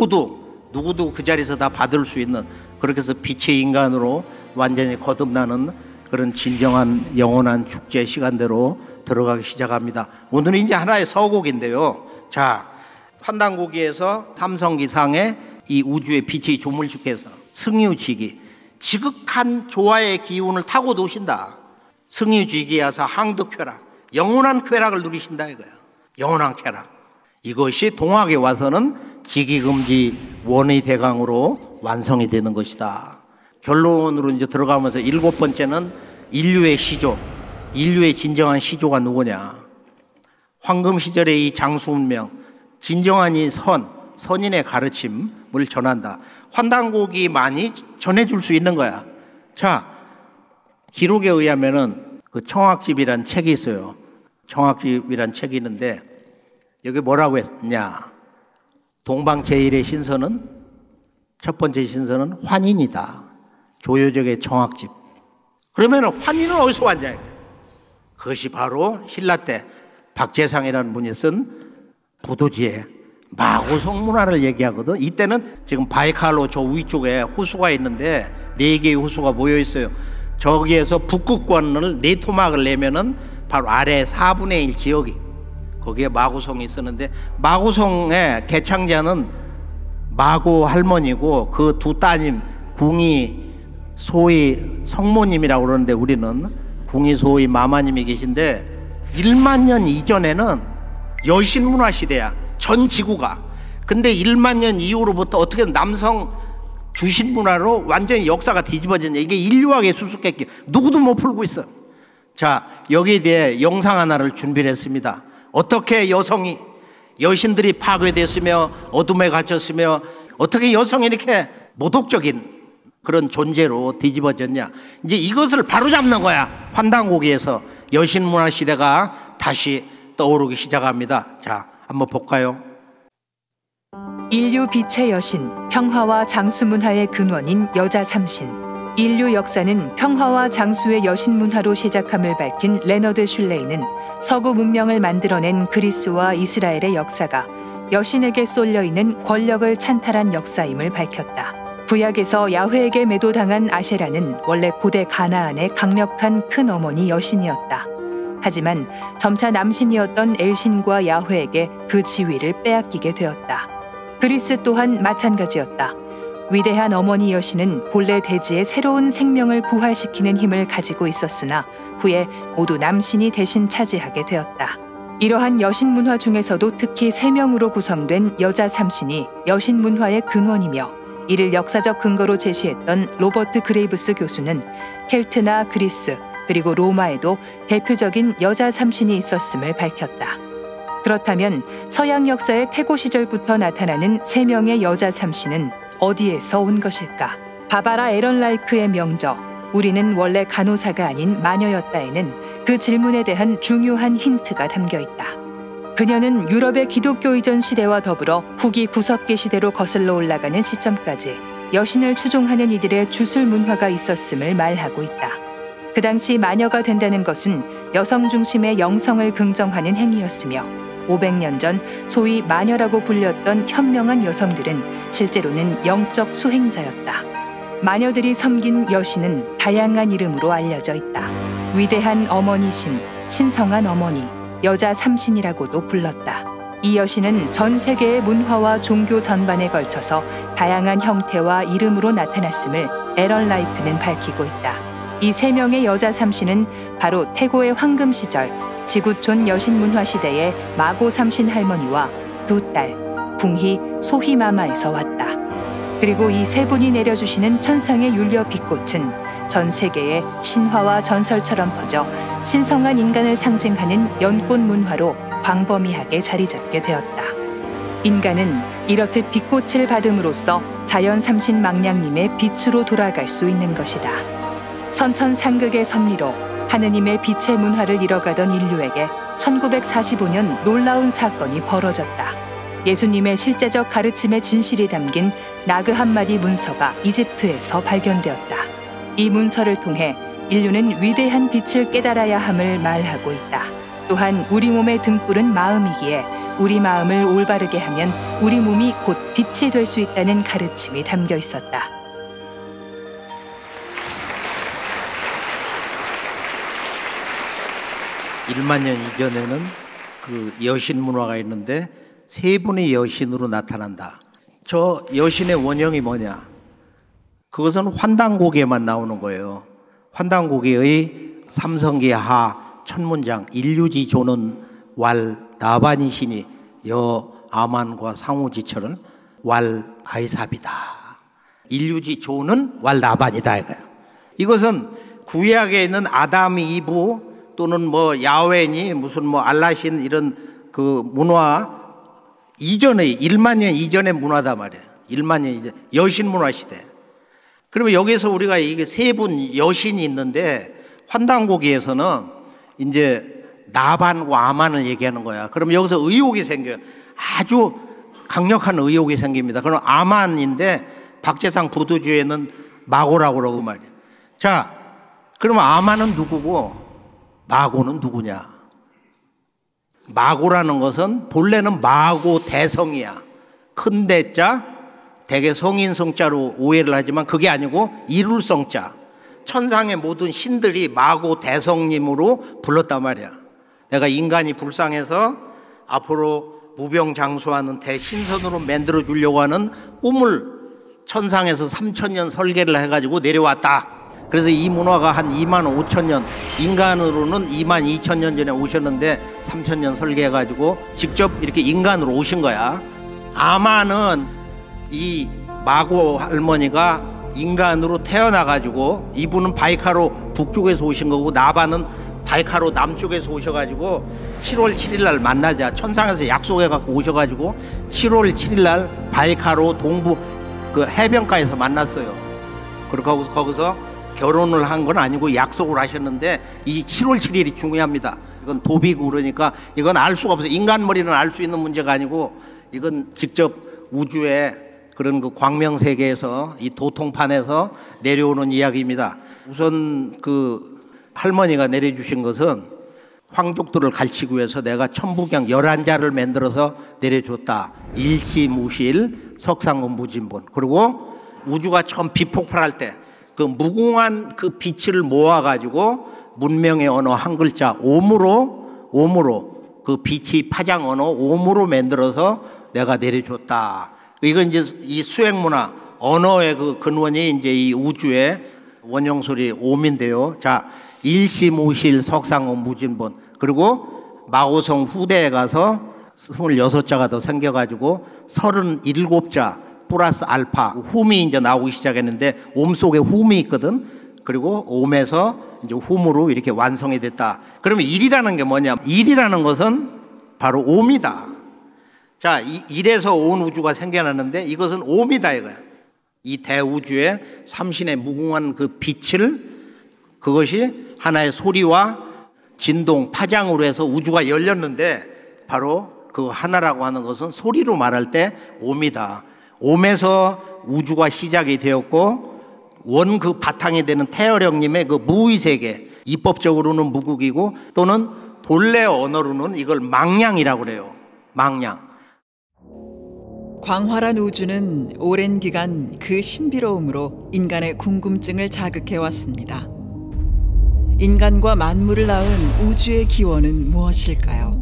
누구도 그 자리에서 다 받을 수 있는, 그렇게 해서 빛의 인간으로 완전히 거듭나는 그런 진정한 영원한 축제 시간대로 들어가기 시작합니다. 오늘은 이제 하나의 서곡인데요. 자, 환단고기에서 삼성기상의 이 우주의 빛의 조물주께서 승유지기, 지극한 조화의 기운을 타고 노신다. 승유지기야사 항득쾌락, 영원한 쾌락을 누리신다 이거야. 영원한 쾌락. 이것이 동학에 와서는 지기금지 원의 대강으로 완성이 되는 것이다. 결론으로 이제 들어가면서 7번째는 인류의 시조, 인류의 진정한 시조가 누구냐? 황금 시절의 이 장수운명, 진정한 이 선인의 가르침을 전한다. 환단곡이 많이 전해줄 수 있는 거야. 자, 기록에 의하면은 그 청학집이란 책이 있어요. 청학집이란 책이 있는데 여기 뭐라고 했냐? 동방 제1의 신선은, 첫 번째 신선은 환인이다. 조효적의 청학집. 그러면 환인은 어디서 왔냐? 그것이 바로 신라 때 박재상이라는 분이 쓴 부도지에 마고성 문화를 얘기하거든. 이때는 지금 바이칼로 저 위쪽에 호수가 있는데 4개의 호수가 모여 있어요. 저기에서 북극권을 4토막을 내면은 바로 아래 4분의 1 지역이 거기에 마고성이 있었는데, 마고성의 개창자는 마고 할머니고 그 두 따님 궁이 소위 성모님이라고 그러는데 우리는 궁이 소위 마마님이 계신데 1만 년 이전에는 여신문화 시대야. 전 지구가. 근데 1만 년 이후로부터 어떻게 남성 주신 문화로 완전히 역사가 뒤집어졌냐. 이게 인류학의 수수께끼. 누구도 못 풀고 있어. 자, 여기에 대해 영상 하나를 준비를 했습니다. 어떻게 여성이, 여신들이 파괴됐으며 어둠에 갇혔으며 어떻게 여성이 이렇게 모독적인 그런 존재로 뒤집어졌냐. 이제 이것을 바로잡는 거야. 환단고기에서 여신 문화 시대가 다시 떠오르기 시작합니다. 자, 한번 볼까요? 인류 빛의 여신, 평화와 장수 문화의 근원인 여자 삼신. 인류 역사는 평화와 장수의 여신 문화로 시작함을 밝힌 레너드 슐레이는 서구 문명을 만들어낸 그리스와 이스라엘의 역사가 여신에게 쏠려 있는 권력을 찬탈한 역사임을 밝혔다. 구약에서 야훼에게 매도당한 아세라는 원래 고대 가나안의 강력한 큰 어머니 여신이었다. 하지만 점차 남신이었던 엘신과 야훼에게 그 지위를 빼앗기게 되었다. 그리스 또한 마찬가지였다. 위대한 어머니 여신은 본래 대지의 새로운 생명을 부활시키는 힘을 가지고 있었으나 후에 모두 남신이 대신 차지하게 되었다. 이러한 여신 문화 중에서도 특히 3명으로 구성된 여자 삼신이 여신 문화의 근원이며 이를 역사적 근거로 제시했던 로버트 그레이브스 교수는 켈트나 그리스 그리고 로마에도 대표적인 여자 삼신이 있었음을 밝혔다. 그렇다면 서양 역사의 태고 시절부터 나타나는 3명의 여자 삼신은 어디에서 온 것일까? 바바라 에런라이크의 명저 우리는 원래 간호사가 아닌 마녀였다에는 그 질문에 대한 중요한 힌트가 담겨 있다. 그녀는 유럽의 기독교 이전 시대와 더불어 후기 구석기 시대로 거슬러 올라가는 시점까지 여신을 추종하는 이들의 주술 문화가 있었음을 말하고 있다. 그 당시 마녀가 된다는 것은 여성 중심의 영성을 긍정하는 행위였으며 500년 전 소위 마녀라고 불렸던 현명한 여성들은 실제로는 영적 수행자였다. 마녀들이 섬긴 여신은 다양한 이름으로 알려져 있다. 위대한 어머니신, 신성한 어머니, 여자 삼신이라고도 불렀다. 이 여신은 전 세계의 문화와 종교 전반에 걸쳐서 다양한 형태와 이름으로 나타났음을 에런라이크는 밝히고 있다. 이 3명의 여자 삼신은 바로 태고의 황금 시절 지구촌 여신 문화 시대의 마고 삼신 할머니와 2딸 궁희, 소희 마마에서 왔다. 그리고 이 3분이 내려주시는 천상의 율려 빛꽃은 전 세계의 신화와 전설처럼 퍼져 신성한 인간을 상징하는 연꽃 문화로 광범위하게 자리 잡게 되었다. 인간은 이렇듯 빛꽃을 받음으로써 자연 삼신 망량님의 빛으로 돌아갈 수 있는 것이다. 선천상극의 섭리로 하느님의 빛의 문화를 잃어가던 인류에게 1945년 놀라운 사건이 벌어졌다. 예수님의 실제적 가르침의 진실이 담긴 나그 한마디 문서가 이집트에서 발견되었다. 이 문서를 통해 인류는 위대한 빛을 깨달아야 함을 말하고 있다. 또한 우리 몸의 등불은 마음이기에 우리 마음을 올바르게 하면 우리 몸이 곧 빛이 될 수 있다는 가르침이 담겨 있었다. 일만 년 이전에는 그 여신 문화가 있는데 3분의 여신으로 나타난다. 저 여신의 원형이 뭐냐? 그것은 환단고기에만 나오는 거예요. 환단고기의 삼성기 하 첫 문장 인류지 조는 왈 나반이시니 여 아만과 상우지철은 왈 아이삽이다. 인류지 조는 왈 나반이다 이거예요. 이것은 구약에 있는 아담 이브 또는 뭐 야훼니 무슨 뭐 알라신 이런 그 문화 이전의 1만 년 이전의 문화다 말이에요. 1만 년 이전 여신 문화 시대. 그러면 여기서 우리가 이게 3분 여신이 있는데 환단고기에서는 이제 나반과 아만을 얘기하는 거야. 그러면 여기서 의혹이 생겨요. 아주 강력한 의혹이 생깁니다. 그럼 아만인데 박재상 부두주에는 마고라고 그러고 말이에요. 자, 그러면 아만은 누구고 마고는 누구냐? 마고라는 것은 본래는 마고 대성이야. 큰 대자, 대개 성인 성자로 오해를 하지만 그게 아니고 이룰 성자. 천상의 모든 신들이 마고 대성님으로 불렀단 말이야. 내가 인간이 불쌍해서 앞으로 무병장수하는 대신선으로 만들어 주려고 하는 꿈을 천상에서 3000년 설계를 해가지고 내려왔다. 그래서 이 문화가 한 25,000년, 인간으로는 22,000년 전에 오셨는데 3000년 설계해가지고 직접 이렇게 인간으로 오신 거야. 아마는 이 마고 할머니가 인간으로 태어나가지고 이분은 바이카로 북쪽에서 오신 거고 나반은 바이카로 남쪽에서 오셔가지고 7월 7일 날 만나자 천상에서 약속해갖고 오셔가지고 7월 7일 날 바이카로 동부 그 해변가에서 만났어요. 그리고 거기서 결혼을 한 건 아니고 약속을 하셨는데 이 7월 7일이 중요합니다. 이건 도비고 그러니까 이건 알 수가 없어요. 인간 머리는 알 수 있는 문제가 아니고 이건 직접 우주의 그런 그 광명 세계에서 이 도통판에서 내려오는 이야기입니다. 우선 그 할머니가 내려주신 것은 황족들을 가르치기 위해서 내가 천부경 11자를 만들어서 내려줬다. 일시무실 석상금 무진본. 그리고 우주가 처음 비폭발할 때 그 무궁한 그 빛을 모아가지고 문명의 언어 한 글자 옴으로 그 빛이 파장 언어 옴으로 만들어서 내가 내려줬다. 이건 이제 이 수행문화 언어의 그 근원이 이제 이 우주의 원형소리 옴인데요. 자, 일시무실 석상금 무진본. 그리고 마오성 후대에 가서 26자가 더 생겨가지고 37자 플러스 알파 훔이 이제 나오기 시작했는데 옴 속에 훔이 있거든. 그리고 옴에서 이제 훔으로 이렇게 완성이 됐다. 그러면 일이라는 게 뭐냐? 일이라는 것은 바로 옴이다. 자, 일에서 온 우주가 생겨났는데 이것은 옴이다 이거야. 이 대우주의 삼신의 무궁한 그 빛을 그것이 하나의 소리와 진동, 파장으로 해서 우주가 열렸는데 바로 그 하나라고 하는 것은 소리로 말할 때 옴이다. 옴에서 우주가 시작이 되었고 원 그 바탕이 되는 태어령님의 그 무의세계 입법적으로는 무국이고 또는 본래 언어로는 이걸 망량이라고 그래요. 망량. 광활한 우주는 오랜 기간 그 신비로움으로 인간의 궁금증을 자극해 왔습니다. 인간과 만물을 낳은 우주의 기원은 무엇일까요?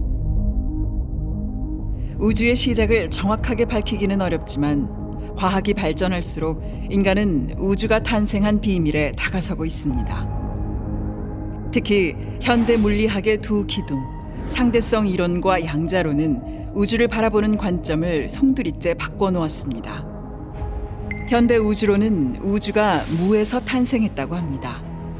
우주의 시작을 정확하게 밝히기는 어렵지만 과학이 발전할수록 인간은 우주가 탄생한 비밀에 다가서고 있습니다. 특히 현대 물리학의 두 기둥, 상대성 이론과 양자론은 우주를 바라보는 관점을 송두리째 바꿔놓았습니다. 현대 우주론은 우주가 무에서 탄생했다고 합니다.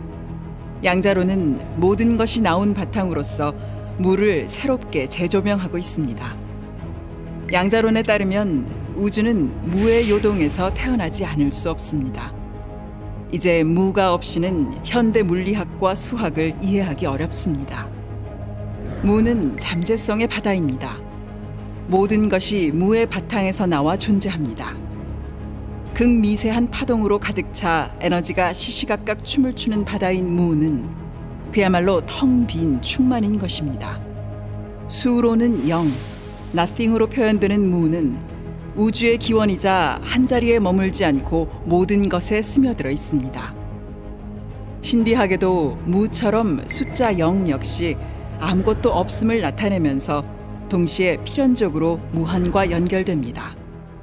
양자론은 모든 것이 나온 바탕으로서 무를 새롭게 재조명하고 있습니다. 양자론에 따르면 우주는 무의 요동에서 태어나지 않을 수 없습니다. 이제 무가 없이는 현대 물리학과 수학을 이해하기 어렵습니다. 무는 잠재성의 바다입니다. 모든 것이 무의 바탕에서 나와 존재합니다. 극미세한 파동으로 가득 차 에너지가 시시각각 춤을 추는 바다인 무는 그야말로 텅 빈 충만인 것입니다. 수로는 0, nothing으로 표현되는 무는 우주의 기원이자 한자리에 머물지 않고 모든 것에 스며들어 있습니다. 신비하게도 무처럼 숫자 0 역시 아무것도 없음을 나타내면서 동시에 필연적으로 무한과 연결됩니다.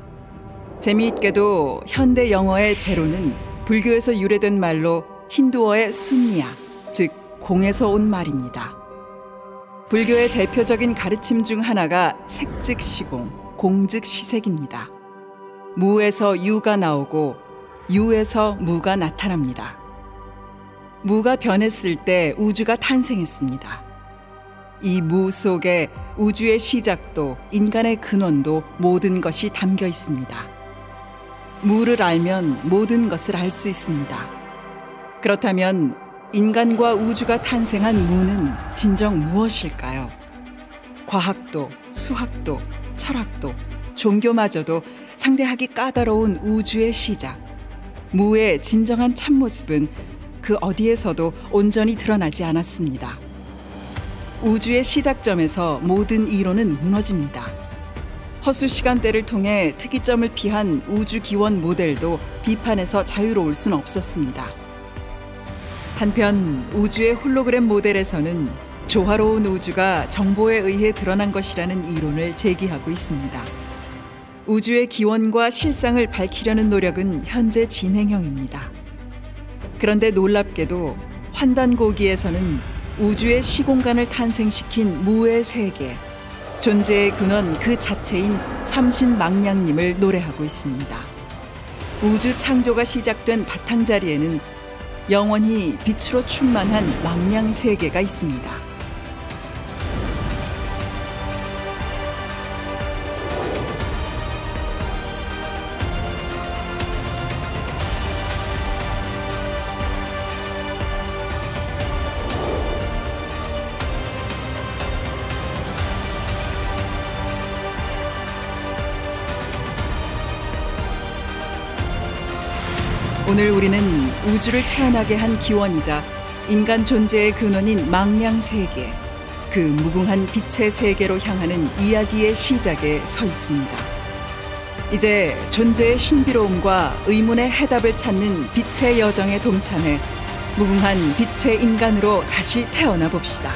재미있게도 현대 영어의 제로는 불교에서 유래된 말로 힌두어의 순야, 즉 공에서 온 말입니다. 불교의 대표적인 가르침 중 하나가 색즉 시공, 공즉 시색입니다. 무에서 유가 나오고 유에서 무가 나타납니다. 무가 변했을 때 우주가 탄생했습니다. 이 무 속에 우주의 시작도 인간의 근원도 모든 것이 담겨 있습니다. 무를 알면 모든 것을 알 수 있습니다. 그렇다면 인간과 우주가 탄생한 무는 진정 무엇일까요? 과학도, 수학도, 철학도, 종교마저도 상대하기 까다로운 우주의 시작. 무의 진정한 참모습은 그 어디에서도 온전히 드러나지 않았습니다. 우주의 시작점에서 모든 이론은 무너집니다. 허수 시간대를 통해 특이점을 피한 우주 기원 모델도 비판에서 자유로울 수는 없었습니다. 한편 우주의 홀로그램 모델에서는 조화로운 우주가 정보에 의해 드러난 것이라는 이론을 제기하고 있습니다. 우주의 기원과 실상을 밝히려는 노력은 현재 진행형입니다. 그런데 놀랍게도 환단고기에서는 우주의 시공간을 탄생시킨 무의 세계, 존재의 근원 그 자체인 삼신망량님을 노래하고 있습니다. 우주 창조가 시작된 바탕자리에는 영원히 빛으로 충만한 망량 세계가 있습니다. 오늘 우리는 우주를 태어나게 한 기원이자 인간 존재의 근원인 망량 세계, 그 무궁한 빛의 세계로 향하는 이야기의 시작에 서 있습니다. 이제 존재의 신비로움과 의문의 해답을 찾는 빛의 여정에 동참해 무궁한 빛의 인간으로 다시 태어나 봅시다.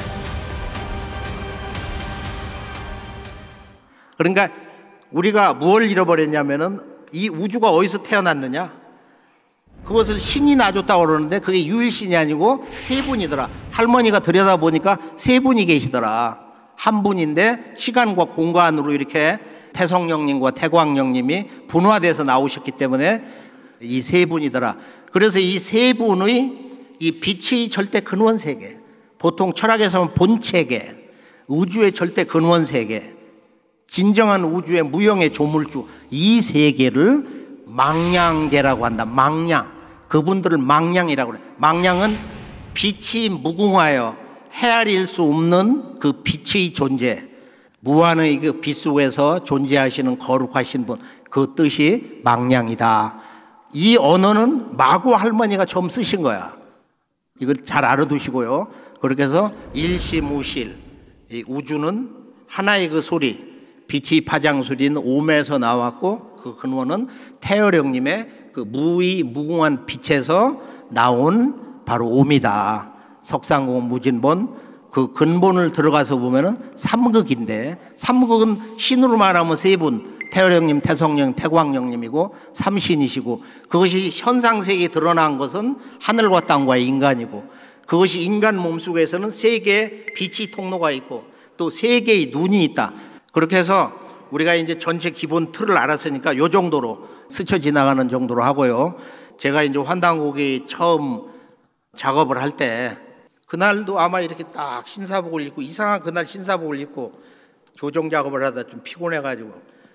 그러니까 우리가 뭘 잃어버렸냐면은 이 우주가 어디서 태어났느냐? 그것을 신이 놔줬다고 그러는데 그게 유일신이 아니고 세 분이더라. 할머니가 들여다보니까 세 분이 계시더라. 한 분인데 시간과 공간으로 이렇게 태성령님과 태광령님이 분화돼서 나오셨기 때문에 이 세 분이더라. 그래서 이 세 분의 이 빛의 절대 근원 세계, 보통 철학에서는 본체계, 우주의 절대 근원 세계, 진정한 우주의 무형의 조물주, 이 세계를 망량계라고 한다. 망량. 그분들을 망량이라고 그래. 망량은 빛이 무궁하여 헤아릴 수 없는 그 빛의 존재, 무한의 그 빛 속에서 존재하시는 거룩하신 분, 그 뜻이 망량이다. 이 언어는 마구 할머니가 처음 쓰신 거야. 이걸 잘 알아두시고요. 그렇게 해서 일시무실, 이 우주는 하나의 그 소리, 빛이 파장 소리는 옴에서 나왔고 그 근원은 태어령님의 그 무의 무궁한 빛에서 나온 바로 옴이다. 석상공 무진본, 그 근본을 들어가서 보면은 삼극인데, 삼극은 신으로 말하면 세 분, 태어령님, 태성령, 태광령님이고 삼신이시고, 그것이 현상세계에 드러난 것은 하늘과 땅과 인간이고, 그것이 인간 몸속에서는 세 개의 빛이 통로가 있고 또 세 개의 눈이 있다. 그렇게 해서 우리가 이제 전체 기본 틀을 알았으니까 요 정도로 스쳐 지나가는 정도로 하고요. 제가 이제 환단곡이 처음 작업을 할 때 그날도 아마 이렇게 딱 신사복을 입고, 이상한 그날 신사복을 입고 조정 작업을 하다 좀 피곤해가지고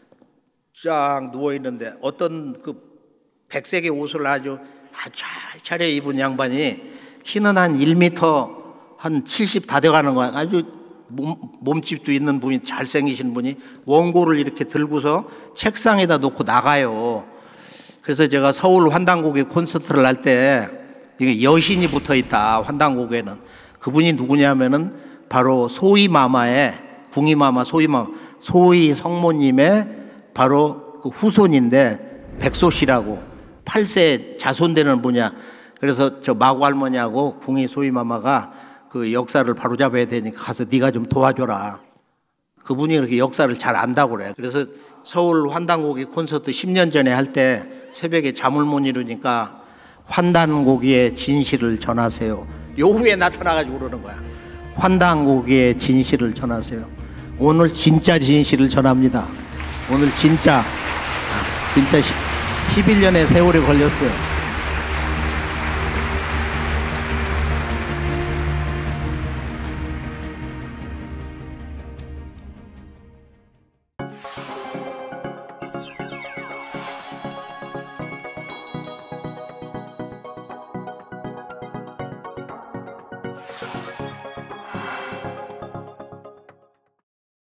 쫙 누워있는데 어떤 그 백색의 옷을 아주 잘 차려 입은 양반이 키는 한 1m 한 70 다 돼가는 거야. 아주 몸집도 있는 분이, 잘생기신 분이 원고를 이렇게 들고서 책상에다 놓고 나가요. 그래서 제가 서울 환단곡에 콘서트를 할 때 이게 여신이 붙어 있다. 환단곡에는 그분이 누구냐면은 바로 소희마마의, 궁희마마 소희마마, 소희 성모님의 바로 그 후손인데 백소씨라고 8세 자손되는 분이야. 그래서 저 마구 할머니하고 궁희 소희마마가 그 역사를 바로잡아야 되니까 가서 네가 좀 도와줘라. 그분이 그렇게 역사를 잘 안다고 그래. 그래서 서울 환단고기 콘서트 10년 전에 할 때 새벽에 잠을 못 이루니까 환단고기의 진실을 전하세요. 요 후에 나타나가지고 그러는 거야. 환단고기의 진실을 전하세요. 오늘 진짜 진실을 전합니다. 오늘 진짜 11년의 세월이 걸렸어요.